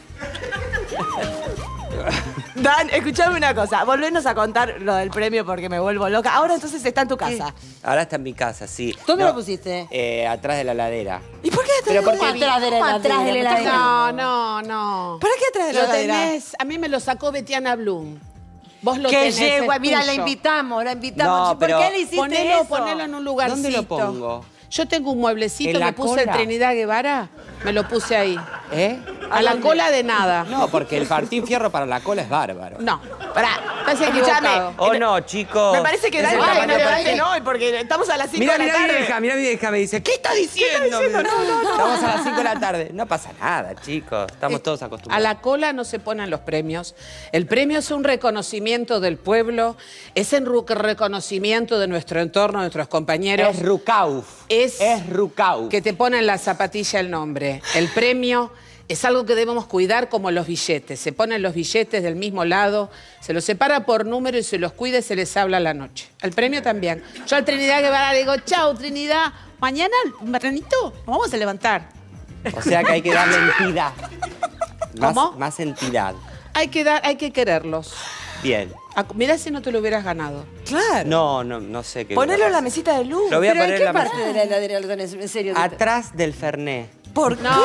Dan, escuchame una cosa. Volvenos a contar lo del premio porque me vuelvo loca. Ahora entonces está en tu casa. Ahora está en mi casa, sí. ¿Dónde No, lo pusiste? atrás de la ladera. ¿Y por qué Pero ¿Cómo porque atrás de la heladera? No. ¿Para qué atrás de la Lo heladera? tenés, a mí me lo sacó Betiana Blum. Vos lo Que tenés. yegua, es mira, la tuyo. invitamos. No, ¿Por pero qué le hiciste eso? Ponelo en un lugarcito. ¿Dónde lo pongo? Yo tengo un mueblecito ¿En la que puse en cola? Trinidad Guevara, me lo puse ahí. ¿Eh? A la cola de nada. No, porque el Martín Fierro para la cola es bárbaro. No. Pará, escuchame. Oh, no, chicos. Me parece que Dan Ay, no levante, no, porque estamos a las 5 de la tarde. Mira mi vieja, me dice, ¿qué está diciendo? No. Estamos a las 5 de la tarde. No pasa nada, chicos. Estamos todos A acostumbrados. la cola no se ponen los premios. El premio es un reconocimiento del pueblo, es un reconocimiento de nuestro entorno, de nuestros compañeros. Es Rucauf. Es Rucauf. que te ponen la zapatilla el nombre. El premio es algo que debemos cuidar como los billetes. Se ponen los billetes del mismo lado, se los separa por número y se los cuida y se les habla a la noche. El premio también. Yo a Trinidad Guevara le digo, chau, Trinidad, mañana, Marranito, nos vamos a levantar. O sea que hay que darle entidad. ¿Cómo? Más entidad. Hay que quererlos. Bien. Mirá si no te lo hubieras ganado. Claro. No sé qué. Ponelo en la mesita de luz. Lo voy a ¿Pero poner en qué en la parte de la heladera lo tenés? En serio. Atrás del Fernet. ¿Por qué? No,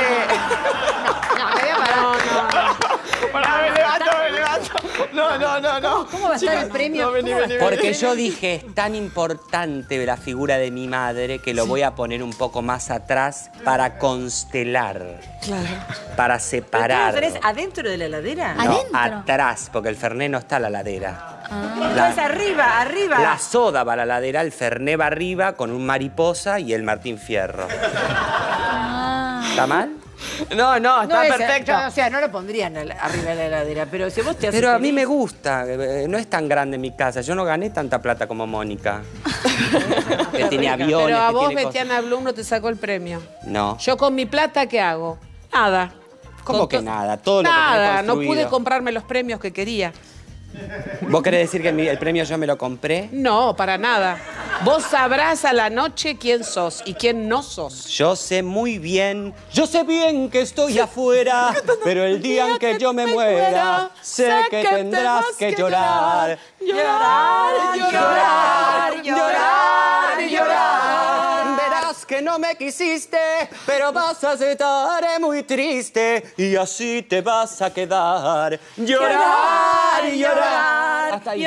Me levanto. No. ¿Cómo va a estar el premio? Vení. Porque yo dije, es tan importante la figura de mi madre que lo voy a poner un poco más atrás para constelar. Claro. Para ¿Pero separar. qué lo tenés adentro de la heladera? No, atrás, porque el Fernet no está en la ladera. Entonces arriba. La soda va a la ladera, el Fernet va arriba con un mariposa y el Martín Fierro. ¿Está mal? No, está es- perfecto. yo- O sea, no lo pondrían arriba de la heladera, pero si vos te haces Pero a mí feliz- me gusta, no es tan grande mi casa. Yo no gané tanta plata como Mónica. Que tiene aviones, Pero a que vos, tiene cosas. Betiana Blum, no te sacó el premio. No. Yo con mi plata, ¿qué hago? Nada. ¿Cómo que nada? Todo lo que Nada, tenés no construido. pude comprarme los premios que quería. ¿Vos querés decir que el premio yo me lo compré? No, para nada. Vos sabrás a la noche quién sos y quién no sos. Yo sé bien que estoy afuera, pero el día en que yo me muera, sé que tendrás que llorar. Llorar. Verás que no me quisiste, pero vas a estar muy triste y así te vas a quedar. Llorar, Hasta ahí sé.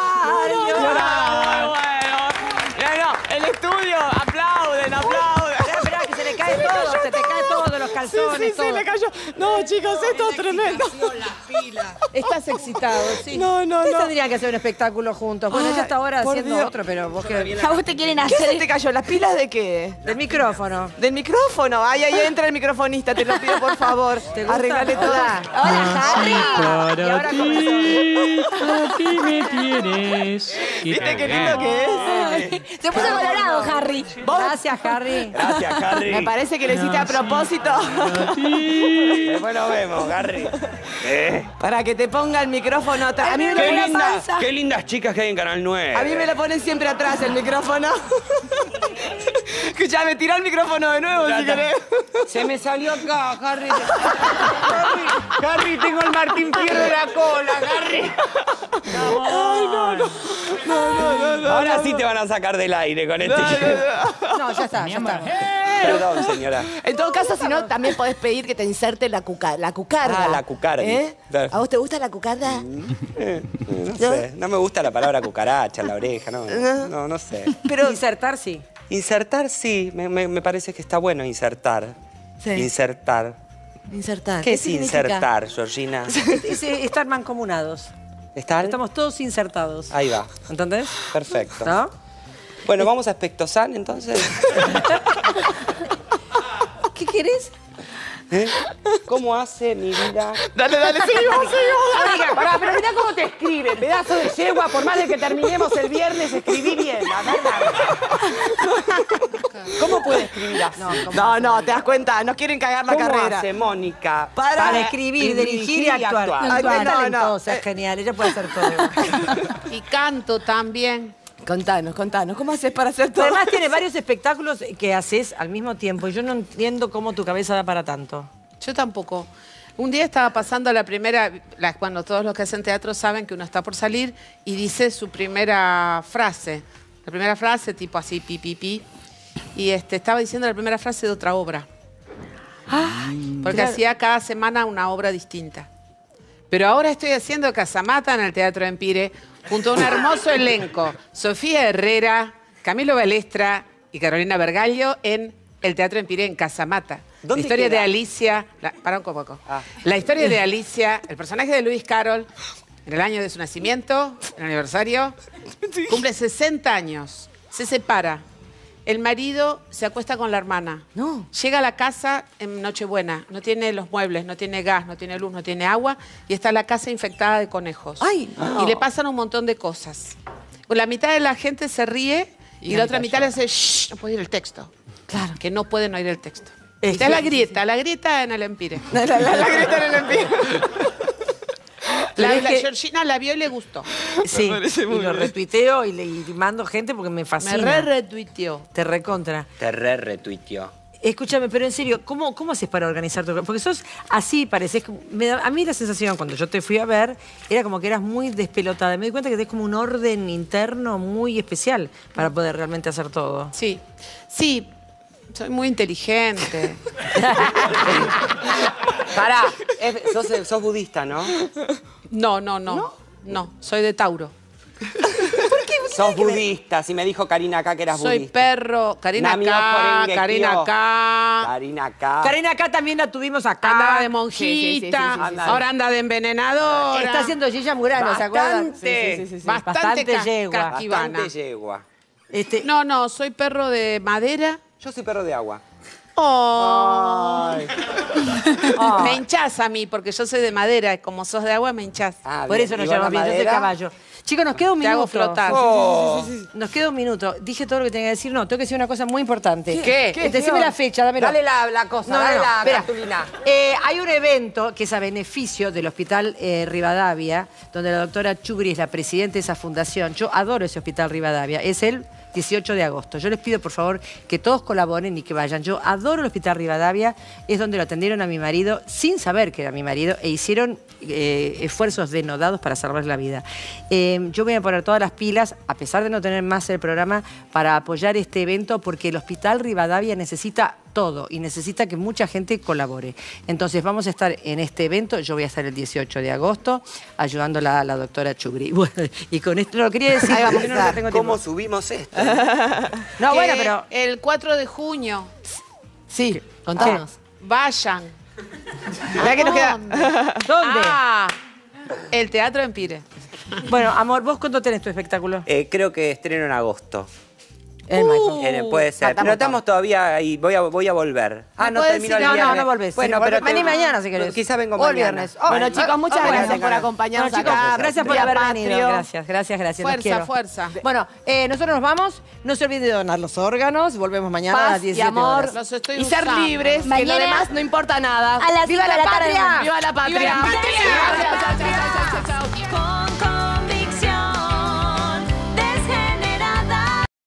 El estudio, aplauden. Esperá, que se le cae todo, se te cae todo, los calzones, todo. le cayó. No, chicos, esto es tremendo. Estás excitado, sí. Ustedes tendrían que hacer un espectáculo juntos. Bueno, ya hasta ahora por haciendo Dios. otro, pero vos que... A vos te quieren ¿Qué se hacer. te cayó? ¿Las pilas de qué? Del micrófono. Del micrófono. Ahí entra el microfonista, te lo pido por favor. ¿Te gusta? Arreglale toda. Hola, Harry. Y ahora comenzó. Aquí me tienes. ¿Viste qué lindo que es? Se puso colorado, Harry. Gracias, Harry. Gracias, Harry. Me parece que lo hiciste a propósito. Después nos vemos, Harry. Para que te ponga el micrófono atrás. A mí me lo Qué ponen lindas, qué lindas chicas que hay en Canal 9. A mí me lo ponen siempre atrás el micrófono. Escuchame, tira el micrófono de nuevo si querés. Se me salió acá, Harry. Harry, tengo el Martín Fierro en la cola, Harry. Ahora sí te van a sacar del aire con este. No, ya está. Perdón, señora. En todo caso, si no, también podés pedir que te inserte la cucarda. Ah, la cucarda. Claro. ¿A vos te gusta la cucarda? No sé, no me gusta la palabra cucaracha en la oreja, no sé. Pero insertar sí. Insertar sí, me parece que está bueno insertar. Sí. Insertar. Insertar. ¿Qué es significa? insertar, Georgina? Es estar mancomunados. ¿Están? Estamos todos insertados. Ahí va. ¿Entendés? Perfecto. ¿No? Bueno, vamos a Espectosan entonces. ¿Qué querés? ¿Eh? ¿Cómo hace mi vida? Dale, seguimos. Oiga, pará, pero mirá cómo te escribe, pedazo de yegua, por más de que terminemos el viernes, escribí bien, la verdad. ¿Cómo puede escribir así? No, te das cuenta, nos quieren cagar la ¿Cómo carrera. hace Mónica Para escribir, dirigir y actuar. Ay, Es no, talentosa, es genial, ella puede hacer todo. Y canto también. Contanos, ¿cómo haces para hacer todo? Además tiene varios espectáculos que haces al mismo tiempo y yo no entiendo cómo tu cabeza da para tanto. Yo tampoco. Un día estaba pasando la primera, cuando todos los que hacen teatro saben que uno está por salir y dice su primera frase. La primera frase, tipo así, pi, pi, pi. Y estaba diciendo la primera frase de otra obra. Porque hacía cada semana una obra distinta. Pero ahora estoy haciendo Casamata en el Teatro Empire junto a un hermoso elenco. Sofía Herrera, Camilo Balestra y Carolina Bergallo en el Teatro Empire en Casamata. La historia de Alicia... Para un poco. La historia de Alicia, el personaje de Luis Carol, en el año de su nacimiento, el aniversario, cumple 60 años, se separa. El marido se acuesta con la hermana. No. Llega a la casa en Nochebuena. No tiene los muebles, no tiene gas, no tiene luz, no tiene agua. Y está la casa infectada de conejos. ¡Ay! Y le pasan un montón de cosas. La mitad de la gente se ríe y la otra mitad le hace shh, no puede oír el texto. Claro. Que no pueden oír el texto. Esta es la grieta en el Empire. La grieta en el Empire. La Georgina la vio y le gustó. Sí, y lo retuiteo y mando gente porque me fascina. Me retuiteó. Te recontra. Te retuiteó. Escúchame, pero en serio, ¿cómo haces para organizar tu... Porque sos así, pareces... A mí la sensación cuando yo te fui a ver era como que eras muy despelotada. Me di cuenta que tenés como un orden interno muy especial para poder realmente hacer todo. Sí, sí, soy muy inteligente. Pará, sos budista, ¿no? No, soy de Tauro. Sos budista, si me dijo Karina acá que eras Soy budista. perro, Karina acá, Karina acá. Karina acá. Karina acá también la tuvimos acá. Andaba de monjita, ahora anda de envenenadora. Está haciendo Gilla Murano, ¿se acuerdan? Bastante yegua. Bastante yegua. No, soy perro de madera. Yo soy perro de agua. Ay. Me hinchás a mí, porque yo soy de madera. Como sos de agua, me hinchás. Por eso nos llamamos bien, yo soy caballo. Chicos, nos queda un minuto. Te hago flotar. Nos queda un minuto. Dije todo lo que tenía que decir. No, tengo que decir una cosa muy importante. ¿Qué? Decime la fecha, dámelo. Dale la cosa, dale la cartulina. Hay un evento que es a beneficio del Hospital Rivadavia, donde la doctora Chugri es la presidenta de esa fundación. Yo adoro ese Hospital Rivadavia. Es el 18 de agosto. Yo les pido, por favor, que todos colaboren y que vayan. Yo adoro el Hospital Rivadavia. Es donde lo atendieron a mi marido sin saber que era mi marido e hicieron esfuerzos denodados para salvar la vida. Yo voy a poner todas las pilas, a pesar de no tener más el programa, para apoyar este evento porque el Hospital Rivadavia necesita todo y necesita que mucha gente colabore. Entonces vamos a estar en este evento, yo voy a estar el 18 de agosto ayudando a la doctora Chugri. Bueno, y con esto lo quería decir. Ahí vamos a ver cómo subimos esto. No, bueno, pero... El 4 de junio. Sí, contanos. Vayan. Mirá que nos queda... ¿Dónde? El Teatro Empire. Bueno, amor, ¿vos cuándo tenés tu espectáculo? Creo que estreno en agosto. Puede ser. Pero estamos todavía ahí. Voy a volver. No terminó el viernes. No volvés. Bueno, pero vení mañana si querés. Quizás vengo o el mañana. viernes. Bueno, chicos, muchas gracias por acompañarnos acá. Gracias por haber venido. Gracias. Fuerza. Bueno, nosotros nos vamos. No se olviden de donar los órganos. Volvemos mañana a las 17 amor, horas. y ser libres, que lo demás no importa nada. A las 5 de la tarde. ¡Viva la patria! ¡Viva la patria! Chao.